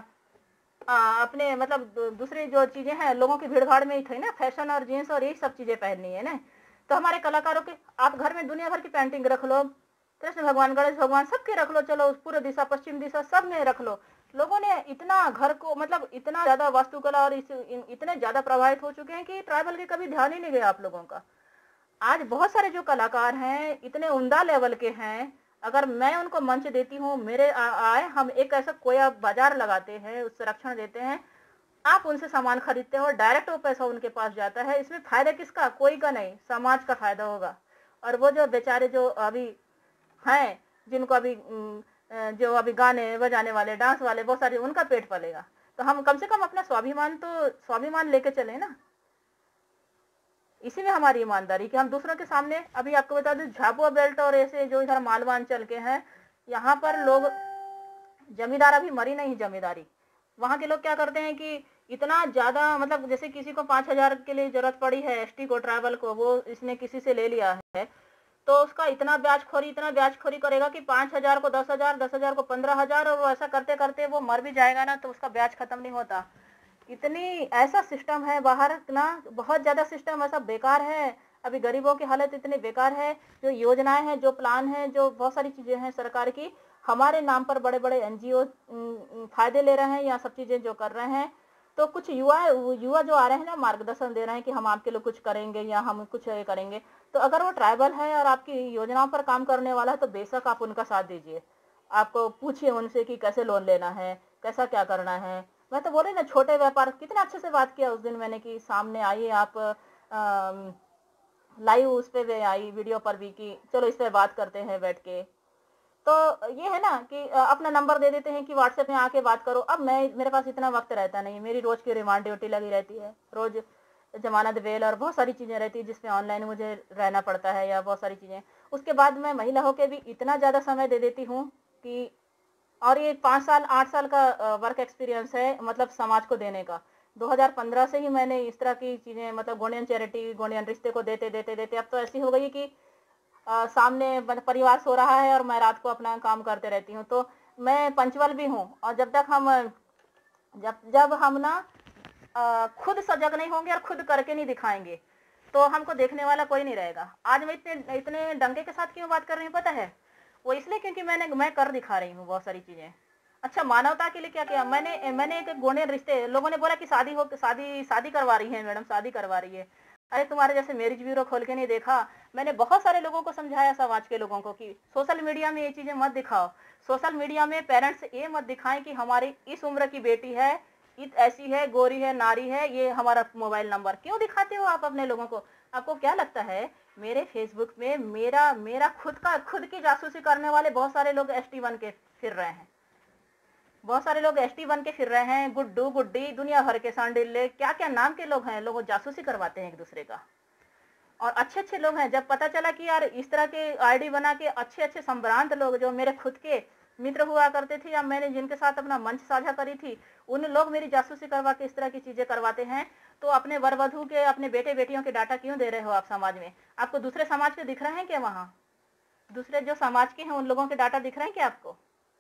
Speaker 1: आ, अपने मतलब दूसरी जो चीजें हैं लोगों की भीड़ भाड़ में ही थे ना, फैशन और जीन्स और यही सब चीजें पहननी है ना। तो हमारे कलाकारों के आप घर में दुनिया भर की पेंटिंग रख लो, कृष्ण भगवान, गणेश भगवान, सबके रख लो, चलो पूर्व दिशा, पश्चिम दिशा, सब में रख लो। लोगों ने इतना घर को, मतलब इतना ज्यादा वास्तुकला और इस, इतने ज्यादा प्रभावित हो चुके हैं कि ट्राइबल के कभी ध्यान ही नहीं गया आप लोगों का। आज बहुत सारे जो कलाकार हैं इतने उम्दा लेवल के हैं, अगर मैं उनको मंच देती हूँ, मेरे आए, हम एक ऐसा कोया बाजार लगाते हैं, उस संरक्षण देते हैं, आप उनसे सामान खरीदते हो, डायरेक्ट वो पैसा उनके पास जाता है। इसमें फायदा किसका? कोई का नहीं, समाज का फायदा होगा। और वो जो बेचारे जो अभी हैं, जिनको अभी उम, अ, जो अभी गाने बजाने वाले, डांस वाले बहुत सारे, उनका पेट पलेगा। तो हम कम से कम अपना स्वाभिमान तो स्वाभिमान लेके चलें ना। इसी में हमारी ईमानदारी कि हम दूसरों के सामने, अभी आपको बता दूं, झाबुआ बेल्ट और ऐसे जो इधर मालवा अंचल के हैं, यहाँ पर लोग जमींदार अभी मरी नहीं जमींदारी। वहाँ के लोग क्या करते हैं कि इतना ज़्यादा, मतलब जैसे किसी को पाँच हजार के लिए जरूरत पड़ी है, एसटी को, ट्राइबल को, वो इसने किसी से ले लिया है, तो उसका इतना ब्याजखोरी इतना ब्याजखोरी करेगा कि पाँच हजार को दस हजार, दस हजार को पंद्रह हजार, और वो ऐसा करते करते वो मर भी जाएगा ना, तो उसका ब्याज खत्म नहीं होता। इतनी ऐसा सिस्टम है बाहर ना, बहुत ज्यादा सिस्टम ऐसा बेकार है। अभी गरीबों की हालत इतनी बेकार है। जो योजनाएं हैं, जो प्लान हैं, जो बहुत सारी चीजें हैं सरकार की, हमारे नाम पर बड़े बड़े एनजीओ फायदे ले रहे हैं, या सब चीजें जो कर रहे हैं। तो कुछ युवा युवा जो आ रहे हैं ना, मार्गदर्शन दे रहे हैं कि हम आपके लिए कुछ करेंगे या हम कुछ ये करेंगे। तो अगर वो ट्राइबल है और आपकी योजनाओं पर काम करने वाला है, तो बेशक आप उनका साथ दीजिए। आपको पूछिए उनसे कि कैसे लोन लेना है, कैसा क्या करना है। मैं तो बोल रही ना, छोटे व्यापार, कितने अच्छे से बात किया उस दिन मैंने कि सामने आइए आप, लाइव उस पे भी आई, वीडियो पर भी, कि चलो इस पे बात करते हैं बैठ के। तो ये है ना कि अ, अपना नंबर दे देते हैं कि व्हाट्सएप में आके बात करो। अब मैं, मेरे पास इतना वक्त रहता नहीं, मेरी रोज की रिमांड ड्यूटी लगी रहती है, रोज जमानत बेल और बहुत सारी चीजें रहती है जिसमें ऑनलाइन मुझे रहना पड़ता है, या बहुत सारी चीजें। उसके बाद मैं महिला होकर भी इतना ज्यादा समय दे देती हूँ कि, और ये पाँच साल आठ साल का वर्क एक्सपीरियंस है, मतलब समाज को देने का। दो हज़ार पंद्रह से ही मैंने इस तरह की चीजें, मतलब गोंडियन चैरिटी, गोंडियन रिश्ते को देते देते देते अब तो ऐसी हो गई कि अ, सामने मतलब परिवार सो रहा है और मैं रात को अपना काम करते रहती हूँ। तो मैं पंचवल भी हूँ, और जब तक हम जब जब हम ना अ, खुद सजग नहीं होंगे और खुद करके नहीं दिखाएंगे, तो हमको देखने वाला कोई नहीं रहेगा। आज मैं इतने इतने डंके के साथ क्यों बात कर रही हूँ पता है? वो इसलिए क्योंकि मैंने मैं कर दिखा रही हूँ बहुत सारी चीजें। अच्छा, मानवता के लिए क्या किया मैंने मैंने एक गोंडियन रिश्ते, लोगों ने बोला कि शादी हो शादी शादी करवा रही है मैडम, शादी करवा रही है। अरे तुम्हारे जैसे मैरिज ब्यूरो खोल के नहीं देखा? मैंने बहुत सारे लोगों को समझाया, समाज के लोगों को, कि सोशल मीडिया में ये चीजें मत दिखाओ। सोशल मीडिया में पेरेंट्स ये मत दिखाएं कि हमारी इस उम्र की बेटी है, इत ऐसी है, गोरी है, नारी है, ये हमारा मोबाइल नंबर क्यों दिखाते हो आप अपने लोगों को? आपको क्या लगता है मेरे फेसबुक में मेरा मेरा खुद का खुद की जासूसी करने वाले बहुत सारे लोग एस टी बन के फिर रहे हैं। बहुत सारे लोग एस टी बन के फिर रहे हैं, गुड्डू गुड्डी, दुनिया भर के सांडिल्ले, क्या क्या नाम के लोग हैं, लोग जासूसी करवाते हैं एक दूसरे का। और अच्छे अच्छे लोग हैं, जब पता चला कि यार इस तरह के आईडी बना के अच्छे अच्छे संभ्रांत लोग, जो मेरे खुद के मित्र हुआ करते थे, या मैंने जिनके साथ अपना मंच साझा करी थी, उन लोग मेरी जासूसी करवा के इस तरह की चीजें करवाते हैं। तो अपने वर वधू के, अपने बेटे बेटियों के डाटा क्यों दे रहे हो आप समाज में? आपको दूसरे समाज के दिख रहे हैं क्या? वहाँ दूसरे जो समाज के हैं उन लोगों के डाटा दिख रहे हैं क्या आपको?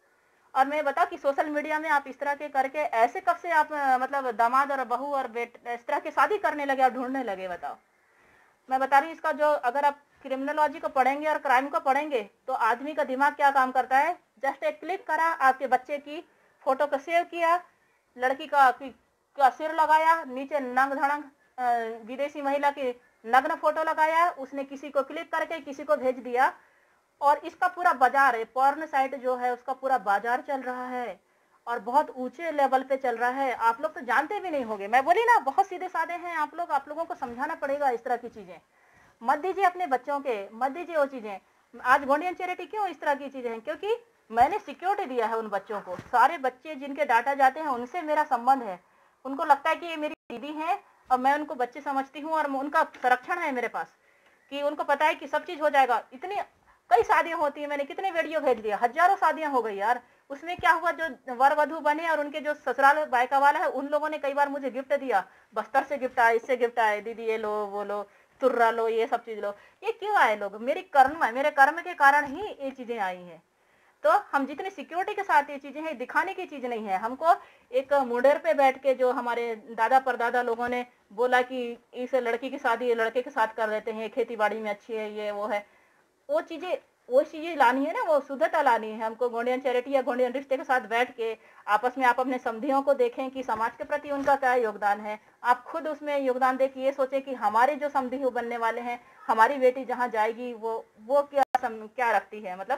Speaker 1: और मैं बताऊं कि सोशल मीडिया में आप इस तरह के करके ऐसे कब से आप अ, मतलब दामाद और बहू और बेट इस तरह की शादी करने लगे और ढूंढने लगे, बताओ। मैं बता रही हूँ इसका जो, अगर आप क्रिमिनोलॉजी को पढ़ेंगे और क्राइम को पढ़ेंगे, तो आदमी का दिमाग क्या काम करता है। जस्ट एक क्लिक करा, आपके बच्चे की फोटो को सेव किया, लड़की का की, का सिर लगाया, नीचे नंग धड़ंग अ, विदेशी महिला की नग्न फोटो लगाया, उसने किसी को क्लिक करके किसी को भेज दिया, और इसका पूरा बाजार है, पॉर्न साइट जो है उसका पूरा बाजार चल रहा है, और बहुत ऊंचे लेवल पे चल रहा है। आप लोग तो जानते भी नहीं होंगे, मैं बोली ना बहुत सीधे साधे हैं आप लोग, आप लोगों को समझाना पड़ेगा इस तरह की चीजें मत दीजिए अपने बच्चों के, मत दीजिए वो चीजें। आज गोंडियन चैरिटी क्यों इस तरह की चीजें हैं? क्योंकि मैंने सिक्योरिटी दिया है उन बच्चों को। सारे बच्चे जिनके डाटा जाते हैं उनसे मेरा संबंध है, उनको लगता है कि ये मेरी दीदी है और मैं उनको बच्चे समझती हूँ, और उनका संरक्षण है मेरे पास, कि उनको पता है कि सब चीज हो जाएगा। इतनी कई शादियां होती है, मैंने कितने वीडियो भेज दिया, हजारों शादियां हो गई यार। उसमें क्या हुआ, जो वर वधू बने और उनके जो ससुराल बायका वाला है, उन लोगों ने कई बार मुझे गिफ्ट दिया, बस्तर से गिफ्ट आया, इससे गिफ्ट आए, दीदी ये लो वो लो, तुर्रा लो, ये सब चीज लो। ये क्यों आए लोग? मेरी कर्म मेरे कर्म के कारण ही ये चीजें आई हैं। तो हम जितनी सिक्योरिटी के साथ ये चीजें हैं, दिखाने की चीज नहीं है। हमको एक मुंडेर पे बैठ के जो हमारे दादा परदादा लोगों ने बोला कि इस लड़की की शादी लड़के के साथ कर देते हैं, खेती बाड़ी में अच्छी है, ये वो है, वो चीजें वो चीजें लानी है ना, वो शुद्धता लानी है हमको। गोंडियन चैरिटी या गोंडियन रिश्ते के साथ बैठ के आपस में आप अपने समधियों को देखें कि समाज के प्रति उनका क्या योगदान है। आप खुद उसमें योगदान दे कि ये सोचे कि हमारे जो समधी बनने वाले हैं, हमारी बेटी जहाँ जाएगी वो वो क्या सम, क्या रखती है। मतलब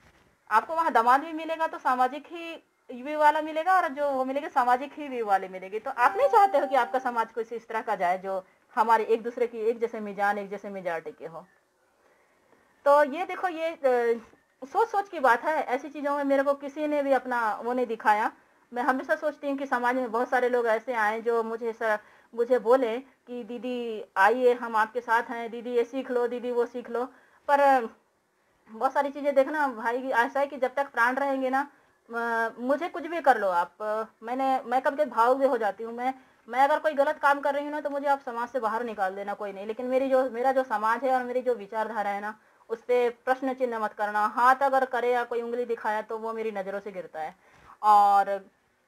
Speaker 1: आपको वहाँ दामाद भी मिलेगा तो सामाजिक ही व्यू वाला मिलेगा, और जो वो मिलेगी सामाजिक ही व्यू वाले मिलेगी। तो आप नहीं चाहते हो कि आपका समाज कुछ इस तरह का जाए जो हमारे एक दूसरे की एक जैसे मिजान, एक जैसे मिजाज टिके हो। तो ये देखो ये अ, सोच-सोच की बात है, ऐसी चीज़ों में मेरे को किसी ने भी अपना वो नहीं दिखाया। मैं हमेशा सोचती हूँ कि समाज में बहुत सारे लोग ऐसे आएँ जो मुझे स मुझे बोले कि दीदी आइए हम आपके साथ हैं, दीदी ये सीख लो, दीदी वो सीख लो। पर बहुत सारी चीज़ें देखना भाई ऐसा है कि जब तक प्राण रहेंगे ना अ, मुझे कुछ भी कर लो आप अ, मैंने मैं कभी-कभी भावुक भी हो जाती हूँ। मैं मैं अगर कोई गलत काम कर रही हूँ ना तो मुझे आप समाज से बाहर निकाल देना कोई नहीं। लेकिन मेरी जो मेरा जो समाज है और मेरी जो विचारधारा है ना, उस पे प्रश्न चिन्ह मत करना। हाथ अगर करे या कोई उँगली दिखाया तो वो मेरी नज़रों से गिरता है। और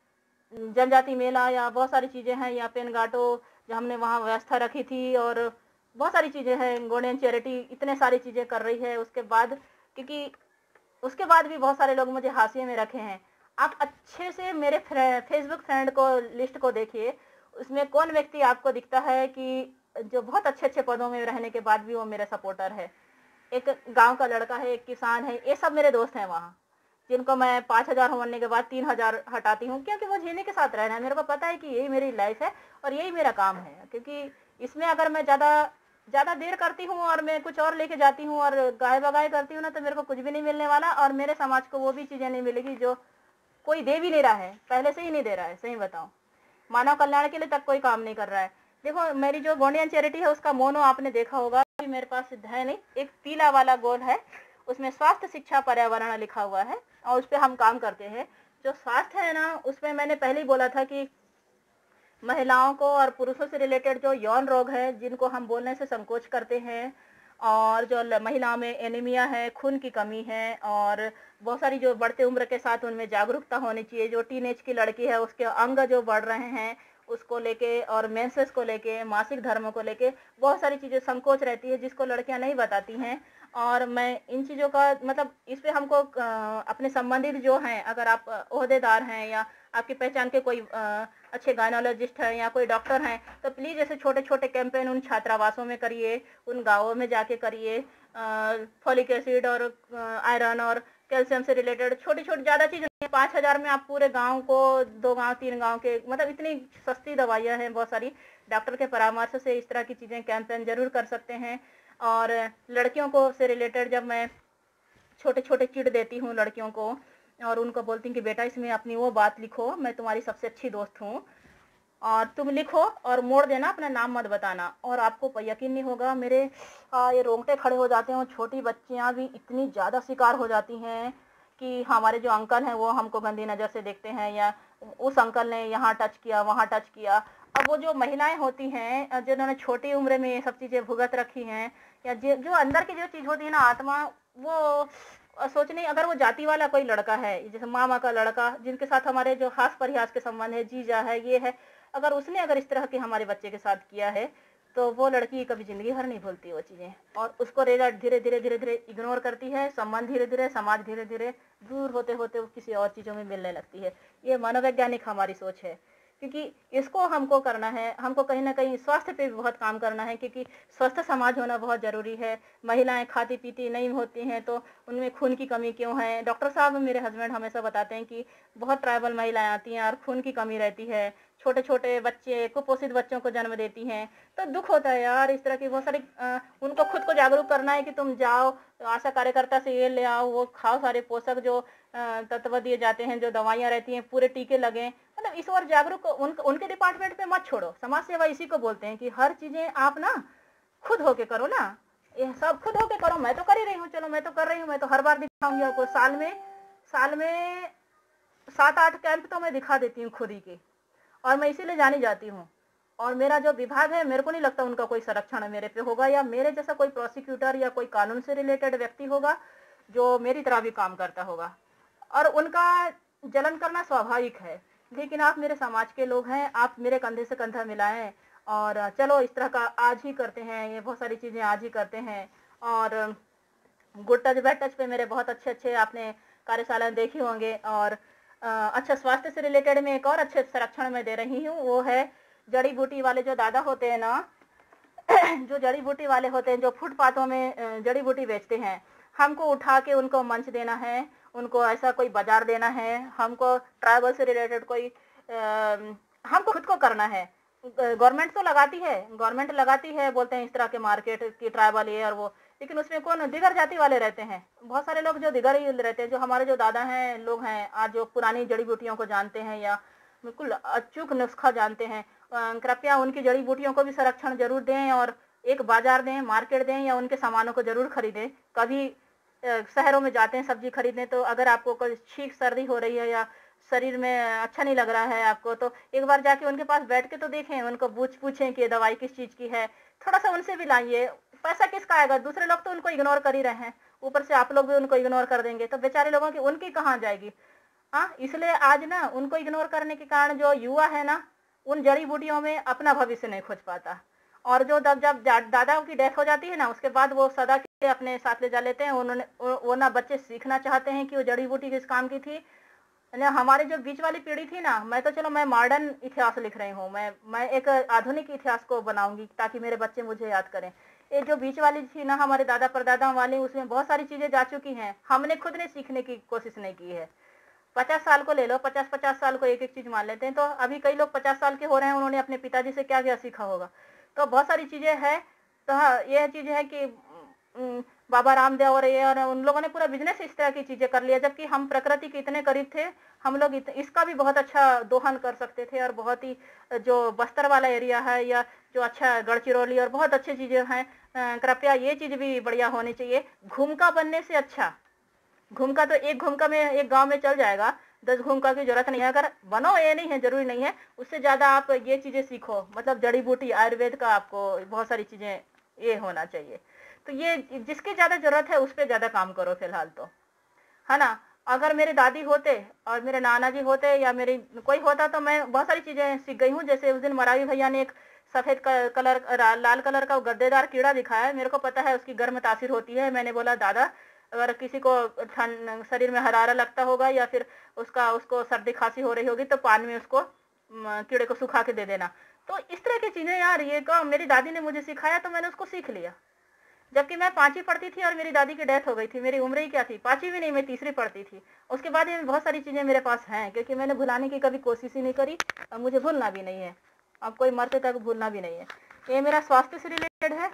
Speaker 1: जनजाति मेला या बहुत सारी चीज़ें हैं या पेन घाटो जो हमने वहाँ व्यवस्था रखी थी और बहुत सारी चीज़ें हैं, गोल्डन चैरिटी इतने सारी चीज़ें कर रही है उसके बाद क्योंकि उसके बाद भी बहुत सारे लोग मुझे हाशिए में रखे हैं। आप अच्छे से मेरे फ्रे फेसबुक फ्रेंड को लिस्ट को देखिए, उसमें कौन व्यक्ति आपको दिखता है कि जो बहुत अच्छे-अच्छे पदों में रहने के बाद भी वो मेरा सपोर्टर है। एक गाँव का लड़का है, एक किसान है, ये सब मेरे दोस्त हैं वहाँ। जिनको मैं पाँच हज़ार होने के बाद तीन हज़ार हटाती हूँ क्योंकि वो जीने के साथ रहना है। मेरे को पता है कि यही मेरी लाइफ़ है और यही मेरा काम है। क्योंकि इसमें अगर मैं ज़्यादा ज़्यादा देर करती हूँ और मैं कुछ और लेके जाती हूँ और गाय-बगाई करती हूँ ना तो मेरे को कुछ भी नहीं मिलने वाला और मेरे समाज को वो भी चीज़ें नहीं मिलेगी जो कोई दे भी नहीं रहा है, पहले से ही नहीं दे रहा है, सही बताऊँ। मानव कल्याण के लिए तक कोई काम नहीं कर रहा है। देखो मेरी जो गोंडियन चैरिटी है उसका मोनो आपने देखा होगा, अभी मेरे पास है नहीं, एक पीला वाला गोल है, उसमें स्वास्थ्य, शिक्षा, पर्यावरण लिखा हुआ है और उसपे हम काम करते हैं। जो स्वास्थ्य है ना, उसमें मैंने पहले ही बोला था कि महिलाओं को और पुरुषों से रिलेटेड जो यौन रोग है, जिनको हम बोलने से संकोच करते हैं और जो ल महिलाओं में एनीमिया है, खून की कमी है और बहुत सारी जो बढ़ते उम्र के साथ उनमें जागरूकता होनी चाहिए। जो टीनेज की लड़की है, उसके अंग जो बढ़ रहे हैं, उसको लेके और मेंसेस को लेके, मासिक धर्म को लेके बहुत सारी चीज़ें संकोच रहती है, जिसको लड़कियाँ नहीं बताती हैं। और मैं इन चीज़ों का मतलब इस पे हमको अ, अपने संबंधित जो हैं, अगर आप ओहदेदार हैं या आपकी पहचान के कोई अ, अच्छे गायनोलॉजिस्ट हैं या कोई डॉक्टर हैं, तो प्लीज़ ऐसे छोटे-छोटे कैंपेन उन छात्रावासों में करिए, उन गाँवों में जाके करिए। अ, फॉलिक एसिड और अ, आयरन और कैल्शियम से रिलेटेड छोटी-छोटी ज़्यादा चीज़ नहीं है, पाँच हज़ार में आप पूरे गाँव को दो गाँव, तीन गाँव के मतलब इतनी सस्ती दवाइयाँ हैं बहुत सारी, डॉक्टर के परामर्श से इस तरह की चीज़ें कैंपेन ज़रूर कर सकते हैं। और लड़कियों को से रिलेटेड जब मैं छोटे-छोटे चिट देती हूँ लड़कियों को और उनको बोलती हूँ कि बेटा इसमें अपनी वो बात लिखो, मैं तुम्हारी सबसे अच्छी दोस्त हूँ और तुम लिखो और मोड़ देना, अपना नाम मत बताना। और आपको प यकीन नहीं होगा मेरे अ, ये रोंगटे खड़े हो जाते हैं और छोटी बच्चियाँ भी इतनी ज़्यादा शिकार हो जाती हैं कि हमारे जो अंकल हैं वो हमको गंदी नज़र से देखते हैं या उस अंकल ने यहाँ टच किया, वहाँ टच किया। अब वो जो महिलाएँ होती हैं अ, जिन्होंने छोटी उम्र में ये सब चीज़ें भुगत रखी हैं या जे जो अंदर की जो चीज़ होती है ना आत्मा, वो अ, सोचने अगर वो जाति वाला कोई लड़का है, जैसे मामा का लड़का जिनके साथ हमारे जो हास-परिहास के संबंध है, जीजा है, ये है, अगर उसने अगर इस तरह के हमारे बच्चे के साथ किया है, तो वो लड़की कभी ज़िंदगी भर नहीं भूलती वो चीज़ें और उसको रेज़ा धीरे-धीरे, धीरे-धीरे इग्नोर करती है, संबंध धीरे-धीरे, समाज धीरे-धीरे दूर होते-होते वो किसी और चीज़ों में मिलने लगती है। ये मनोवैज्ञानिक हमारी सोच है, क्योंकि इसको हमको करना है, हमको कहीं न कहीं स्वास्थ्य पे भी बहुत काम करना है क्योंकि स्वस्थ समाज होना बहुत ज़रूरी है। महिलाएँ खाती-पीती नहीं होती हैं, तो उनमें खून की कमी क्यों है? डॉक्टर साहब मेरे हस्बैंड हमेशा बताते हैं कि बहुत ट्राइबल महिलाएँ आती हैं और खून की कमी रहती है। छोटे-छोटे बच्चे, कुपोषित बच्चों को जन्म देती हैं, तो दुःख होता है यार इस तरह की बहुत सारी अ, उनको खुद को जागरूक करना है कि तुम जाओ, आशा कार्यकर्ता से ये ले आओ, वो खाओ सारे पोषक जो अ, तत्व दिए जाते हैं, जो दवाइयाँ रहती हैं, पूरे टीके लगें। मतलब इस ओर जागरूक उन उनके डिपार्टमेंट पे मत छोड़ो। समाज सेवा इसी को बोलते हैं कि हर चीज़ें आप ना खुद होके करो ना। ये सब खुद होके करो, मैं तो कर ही रही हूँ, चलो मैं तो कर रही हूँ, मैं तो हर बार दिखाऊँगी आपको। साल में साल में सात आठ कैंप तो मैं दिखा देती हूँ खुद ही के। और मैं इसीलिए जानी जाती हूँ। और मेरा जो विभाग है, मेरे को नहीं लगता उनका कोई संरक्षण मेरे पे होगा या मेरे जैसा कोई प्रोसिक्यूटर या कोई कानून से रिलेटेड व्यक्ति होगा, जो मेरी तरह भी काम करता होगा। और उनका जलन करना स्वाभाविक है। लेकिन आप मेरे समाज के लोग हैं, आप मेरे कंधे से कंधा मिलाएँ और चलो इस तरह का आज ही करते हैं, ये बहुत सारी चीज़ें आज ही करते हैं। और गुड टच, बैड टच पे मेरे बहुत अच्छे-अच्छे आपने कार्यशालाएँ देखी होंगे और अ, अच्छा स्वास्थ्य से रिलेटेड मैं एक और अच्छे संरक्षण में दे रही हूँ, वो है जड़ी-बूटी वाले जो दादा होते हैं ना, जो जड़ी-बूटी वाले होते हैं, जो फुटपाथों में अ, जड़ी-बूटी बेचते हैं, हमको उठा के उनको मंच देना है, उनको ऐसा कोई बाज़ार देना है, हमको ट्राइबल से रिलेटेड कोई अ, हमको खुद को करना है। ग गवर्नमेंट तो लगाती है, गवर्नमेंट लगाती है, बोलते हैं इस तरह के मार्केट कि ट्राइबल ये और वो। लेकिन उसमें कौन दिगर जाति वाले रहते हैं, बहुत सारे लोग जो दिगर ही रहते हैं, जो हमारे जो दादा हैं लोग हैं आज जो पुरानी जड़ी बूटियों को जानते हैं या बिल्कुल अचूक नुस्खा जानते हैं, अ, कृपया उनकी जड़ी बूटियों को भी संरक्षण जरूर दें और एक बाजार दें, मार्केट दें या उनके सामानों को जरूर खरीदें। कभी अ, शहरों में जाते हैं सब्जी खरीदने, तो अगर आपको कोई छींक सर्दी हो रही है या शरीर में अच्छा नहीं लग रहा है आपको, तो एक बार जाके उनके पास बैठ के तो देखें, उनको पूछ पूछें कि ये दवाई किस चीज की है, थोड़ा सा उनसे भी लाइए। पैसा किसका आएगा, दूसरे लोग तो उनको इग्नोर कर ही रहे हैं, ऊपर से आप लोग भी उनको इग्नोर कर देंगे तो बेचारे लोगों की उनकी कहाँ जाएगी। हाँ, इसलिए आज ना उनको इग्नोर करने के कारण जो युवा है ना, उन जड़ी बूटियों में अपना भविष्य नहीं खोज पाता। और जो जब जब दादा की डेथ हो जाती है ना, उसके बाद वो सदा के लिए अपने साथ ले जा लेते हैं। उन्होंने वो ना बच्चे सीखना चाहते हैं कि वो जड़ी बूटी किस काम की थी। ना हमारे जो बीच वाली पीढ़ी थी ना, मैं तो चलो मैं मॉडर्न इतिहास लिख रही हूँ, मैं मैं एक आधुनिक इतिहास को बनाऊंगी ताकि मेरे बच्चे मुझे याद करें। ये जो बीच वाली थी ना हमारे दादा परदादा वाली, उसमें बहुत सारी चीजें जा चुकी हैं, हमने खुद ने सीखने की कोशिश नहीं की है। पचास साल को ले लो, पचास पचास साल को एक एक चीज मान लेते हैं, तो अभी कई लोग पचास साल के हो रहे हैं, उन्होंने अपने पिताजी से क्या क्या सीखा होगा। तो बहुत सारी चीजें हैं। तो हाँ, यह चीज है कि उम, बाबा रामदेव और ये और उन लोगों ने पूरा बिजनेस इस तरह की चीजें कर लिया, जबकि हम प्रकृति के इतने करीब थे। हम लोग इत, इसका भी बहुत अच्छा दोहन कर सकते थे और बहुत ही जो बस्तर वाला एरिया है या जो अच्छा गढ़चिरौली और बहुत अच्छी चीजें हैं, अ, कृपया ये चीज भी बढ़िया होनी चाहिए। घूमका बनने से अच्छा, घूमका तो एक घूमका में एक गांव में चल जाएगा, दस घूमका की जरूरत नहीं है। अगर बनो ये नहीं है, जरूरी नहीं है, उससे ज्यादा आप ये चीजें सीखो, मतलब जड़ी बूटी आयुर्वेद का आपको बहुत सारी चीजें ये होना चाहिए। तो ये जिसकी ज्यादा जरूरत है उस पर ज्यादा काम करो फिलहाल तो, है ना। अगर मेरे दादी होते और मेरे नाना जी होते या मेरी कोई होता तो मैं बहुत सारी चीजें सीख गई हूँ। जैसे उस दिन मरावी भैया ने एक सफेद कलर लाल कलर का गद्देदार कीड़ा दिखाया है, मेरे को पता है उसकी गर्म तासीर होती है। मैंने बोला दादा, अगर किसी को ठंड शरीर में हरारा लगता होगा या फिर उसका उसको सर्दी खांसी हो रही होगी तो पानी में उसको कीड़े को सुखा के दे देना। तो इस तरह की चीजें यार, ये का मेरी दादी ने मुझे सिखाया तो मैंने उसको सीख लिया। जबकि मैं पांचवी पढ़ती थी और मेरी दादी की डेथ हो गई थी, मेरी उम्र ही क्या थी, पांचवी भी नहीं, मैं तीसरी पढ़ती थी। उसके बाद ये बहुत सारी चीजें मेरे पास हैं, क्योंकि मैंने भुलाने की कभी कोशिश ही नहीं करी और मुझे भूलना भी नहीं है। अब कोई मरते तक भूलना भी नहीं है। ये मेरा स्वास्थ्य से रिलेटेड है।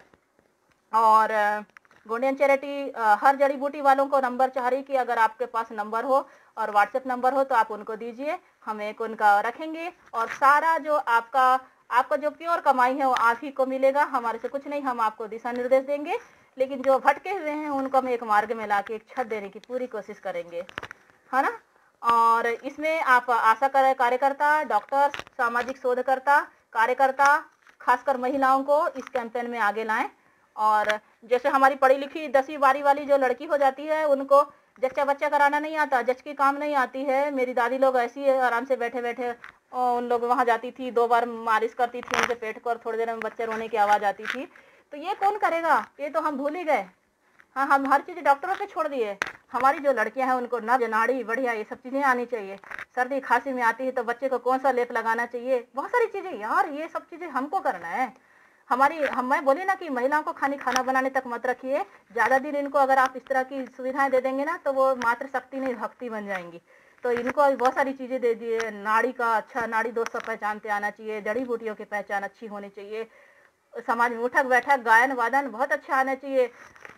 Speaker 1: और गोंडियन चैरिटी हर जड़ी बूटी वालों को नंबर चाह रही कि अगर आपके पास नंबर हो और व्हाट्सएप नंबर हो तो आप उनको दीजिए, हम एक उनका रखेंगे। और सारा जो आपका आपका जो प्योर कमाई है वो आप ही को मिलेगा, हमारे से कुछ नहीं। हम आपको दिशा निर्देश देंगे, लेकिन जो भटके हुए हैं उनको हम एक मार्ग में ला के एक छत देने की पूरी कोशिश करेंगे, है ना। और इसमें आप आशा कार्यकर्ता, डॉक्टर, सामाजिक शोधकर्ता, कार्यकर्ता, खासकर महिलाओं को इस कैंपेन में आगे लाएं। और जैसे हमारी पढ़ी लिखी दसवीं बारहवीं वाली जो लड़की हो जाती है, उनको जच्चा बच्चा कराना नहीं आता, जच की काम नहीं आती है। मेरी दादी लोग ऐसी है, आराम से बैठे बैठे उन लोग वहां जाती थी, दो बार मालिश करती थी उनके पेट को और थोड़ी देर में बच्चे रोने की आवाज आती थी। तो ये कौन करेगा, ये तो हम भूल ही गए। हाँ, हम हर चीज डॉक्टरों पे छोड़ दिए। हमारी जो लड़कियां हैं उनको नब्ज, नाड़ी बढ़िया ये सब चीजें आनी चाहिए। सर्दी खांसी में आती है तो बच्चे को कौन सा लेप लगाना चाहिए, बहुत सारी चीजें यार, ये सब चीजें हमको करना है। हमारी हम मैं बोली ना कि महिलाओं को खाली खाना बनाने तक मत रखिए, ज्यादा दिन इनको अगर आप इस तरह की सुविधाएं दे देंगे ना तो वो मात्र शक्ति नहीं भक्ति बन जाएंगी। तो इनको बहुत सारी चीजें दे दिए। नाड़ी का अच्छा, नाड़ी दोस्त सब पहचानते आना चाहिए, जड़ी बूटियों की पहचान अच्छी होनी चाहिए, समाज में उठक बैठक, गायन वादन बहुत अच्छा आना चाहिए।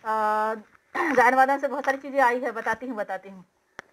Speaker 1: गायन वादन से बहुत सारी चीजें आई है, बताती हूँ बताती हूँ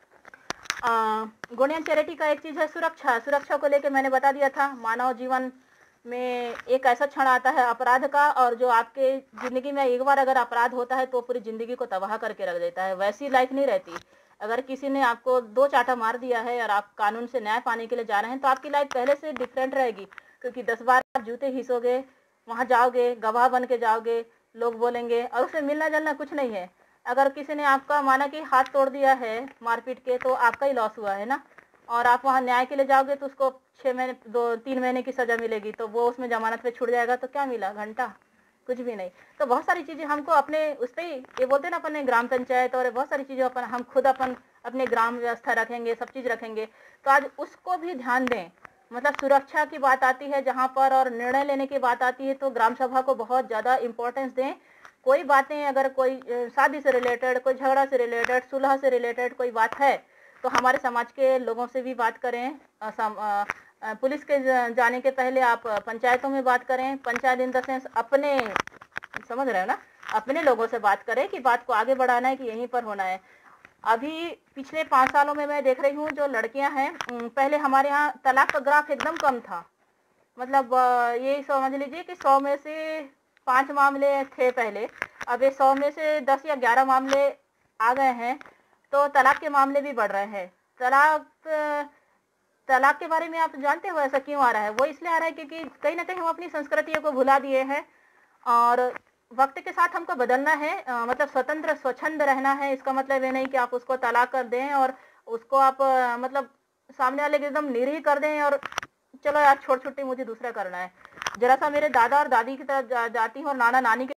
Speaker 1: गोंडियन चैरिटी का एक चीज है सुरक्षा। सुरक्षा को लेकर मैंने बता दिया था। मानव जीवन में एक ऐसा क्षण आता है अपराध का, और जो आपके जिंदगी में एक बार अगर अपराध होता है तो पूरी जिंदगी को तबाह करके रख देता है। वैसी लाइफ नहीं रहती। अगर किसी ने आपको दो चाटा मार दिया है और आप कानून से न्याय पाने के लिए जा रहे हैं तो आपकी लाइफ पहले से डिफरेंट रहेगी, क्योंकि दस बार आप जूते घिसोगे, वहां जाओगे, गवाह बन के जाओगे, लोग बोलेंगे, और उसमें मिलना जुलना कुछ नहीं है। अगर किसी ने आपका माना कि हाथ तोड़ दिया है मारपीट के, तो आपका ही लॉस हुआ है ना, और आप वहाँ न्याय के लिए जाओगे तो उसको छः महीने दो तीन महीने की सजा मिलेगी, तो वो उसमें जमानत पे छूट जाएगा, तो क्या मिला, घंटा, कुछ भी नहीं। तो बहुत सारी चीजें हमको अपने उस पर ही, ये बोलते हैं ना अपने ग्राम पंचायत, और बहुत सारी चीजें अपन हम खुद अपन अपने ग्राम व्यवस्था रखेंगे, सब चीज रखेंगे, तो आज उसको भी ध्यान दें। मतलब सुरक्षा की बात आती है जहाँ पर, और निर्णय लेने की बात आती है, तो ग्राम सभा को बहुत ज्यादा इम्पोर्टेंस दें। कोई बातें अगर कोई शादी से रिलेटेड, कोई झगड़ा से रिलेटेड, सुलह से रिलेटेड कोई बात है तो हमारे समाज के लोगों से भी बात करें। पुलिस के जाने के पहले आप पंचायतों में बात करें। पंचायत इन द सेंस अपने, समझ रहे हो ना, अपने लोगों से बात करें कि बात को आगे बढ़ाना है कि यहीं पर होना है। अभी पिछले पाँच सालों में मैं देख रही हूँ जो लड़कियां हैं, उम, पहले हमारे यहाँ तलाक का ग्राफ एकदम कम था। मतलब अ, ये समझ लीजिए कि सौ में से पाँच मामले थे पहले, अब ये सौ में से दस या ग्यारह मामले आ गए हैं, तो तलाक के मामले भी बढ़ रहे हैं। तलाक अ, तलाक के बारे में आप जानते हो ऐसा क्यों आ रहा है? वो इसलिए आ रहा है क्योंकि कहीं न कहीं हम अपनी संस्कृतियों को भुला दिए हैं और वक़्त के साथ हमको बदलना है, अ, मतलब स्वतंत्र, स्वच्छंद रहना है। इसका मतलब ये नहीं कि आप उसको तलाक कर दें और उसको आप अ, मतलब सामने वाले को एकदम निरीह कर दें और चलो यार छोड़ छुट्टी मुझे दूसरा करना है। ज़रा-सा मेरे दादा और दादी की तरफ जा जाती हूँ और नाना-नानी के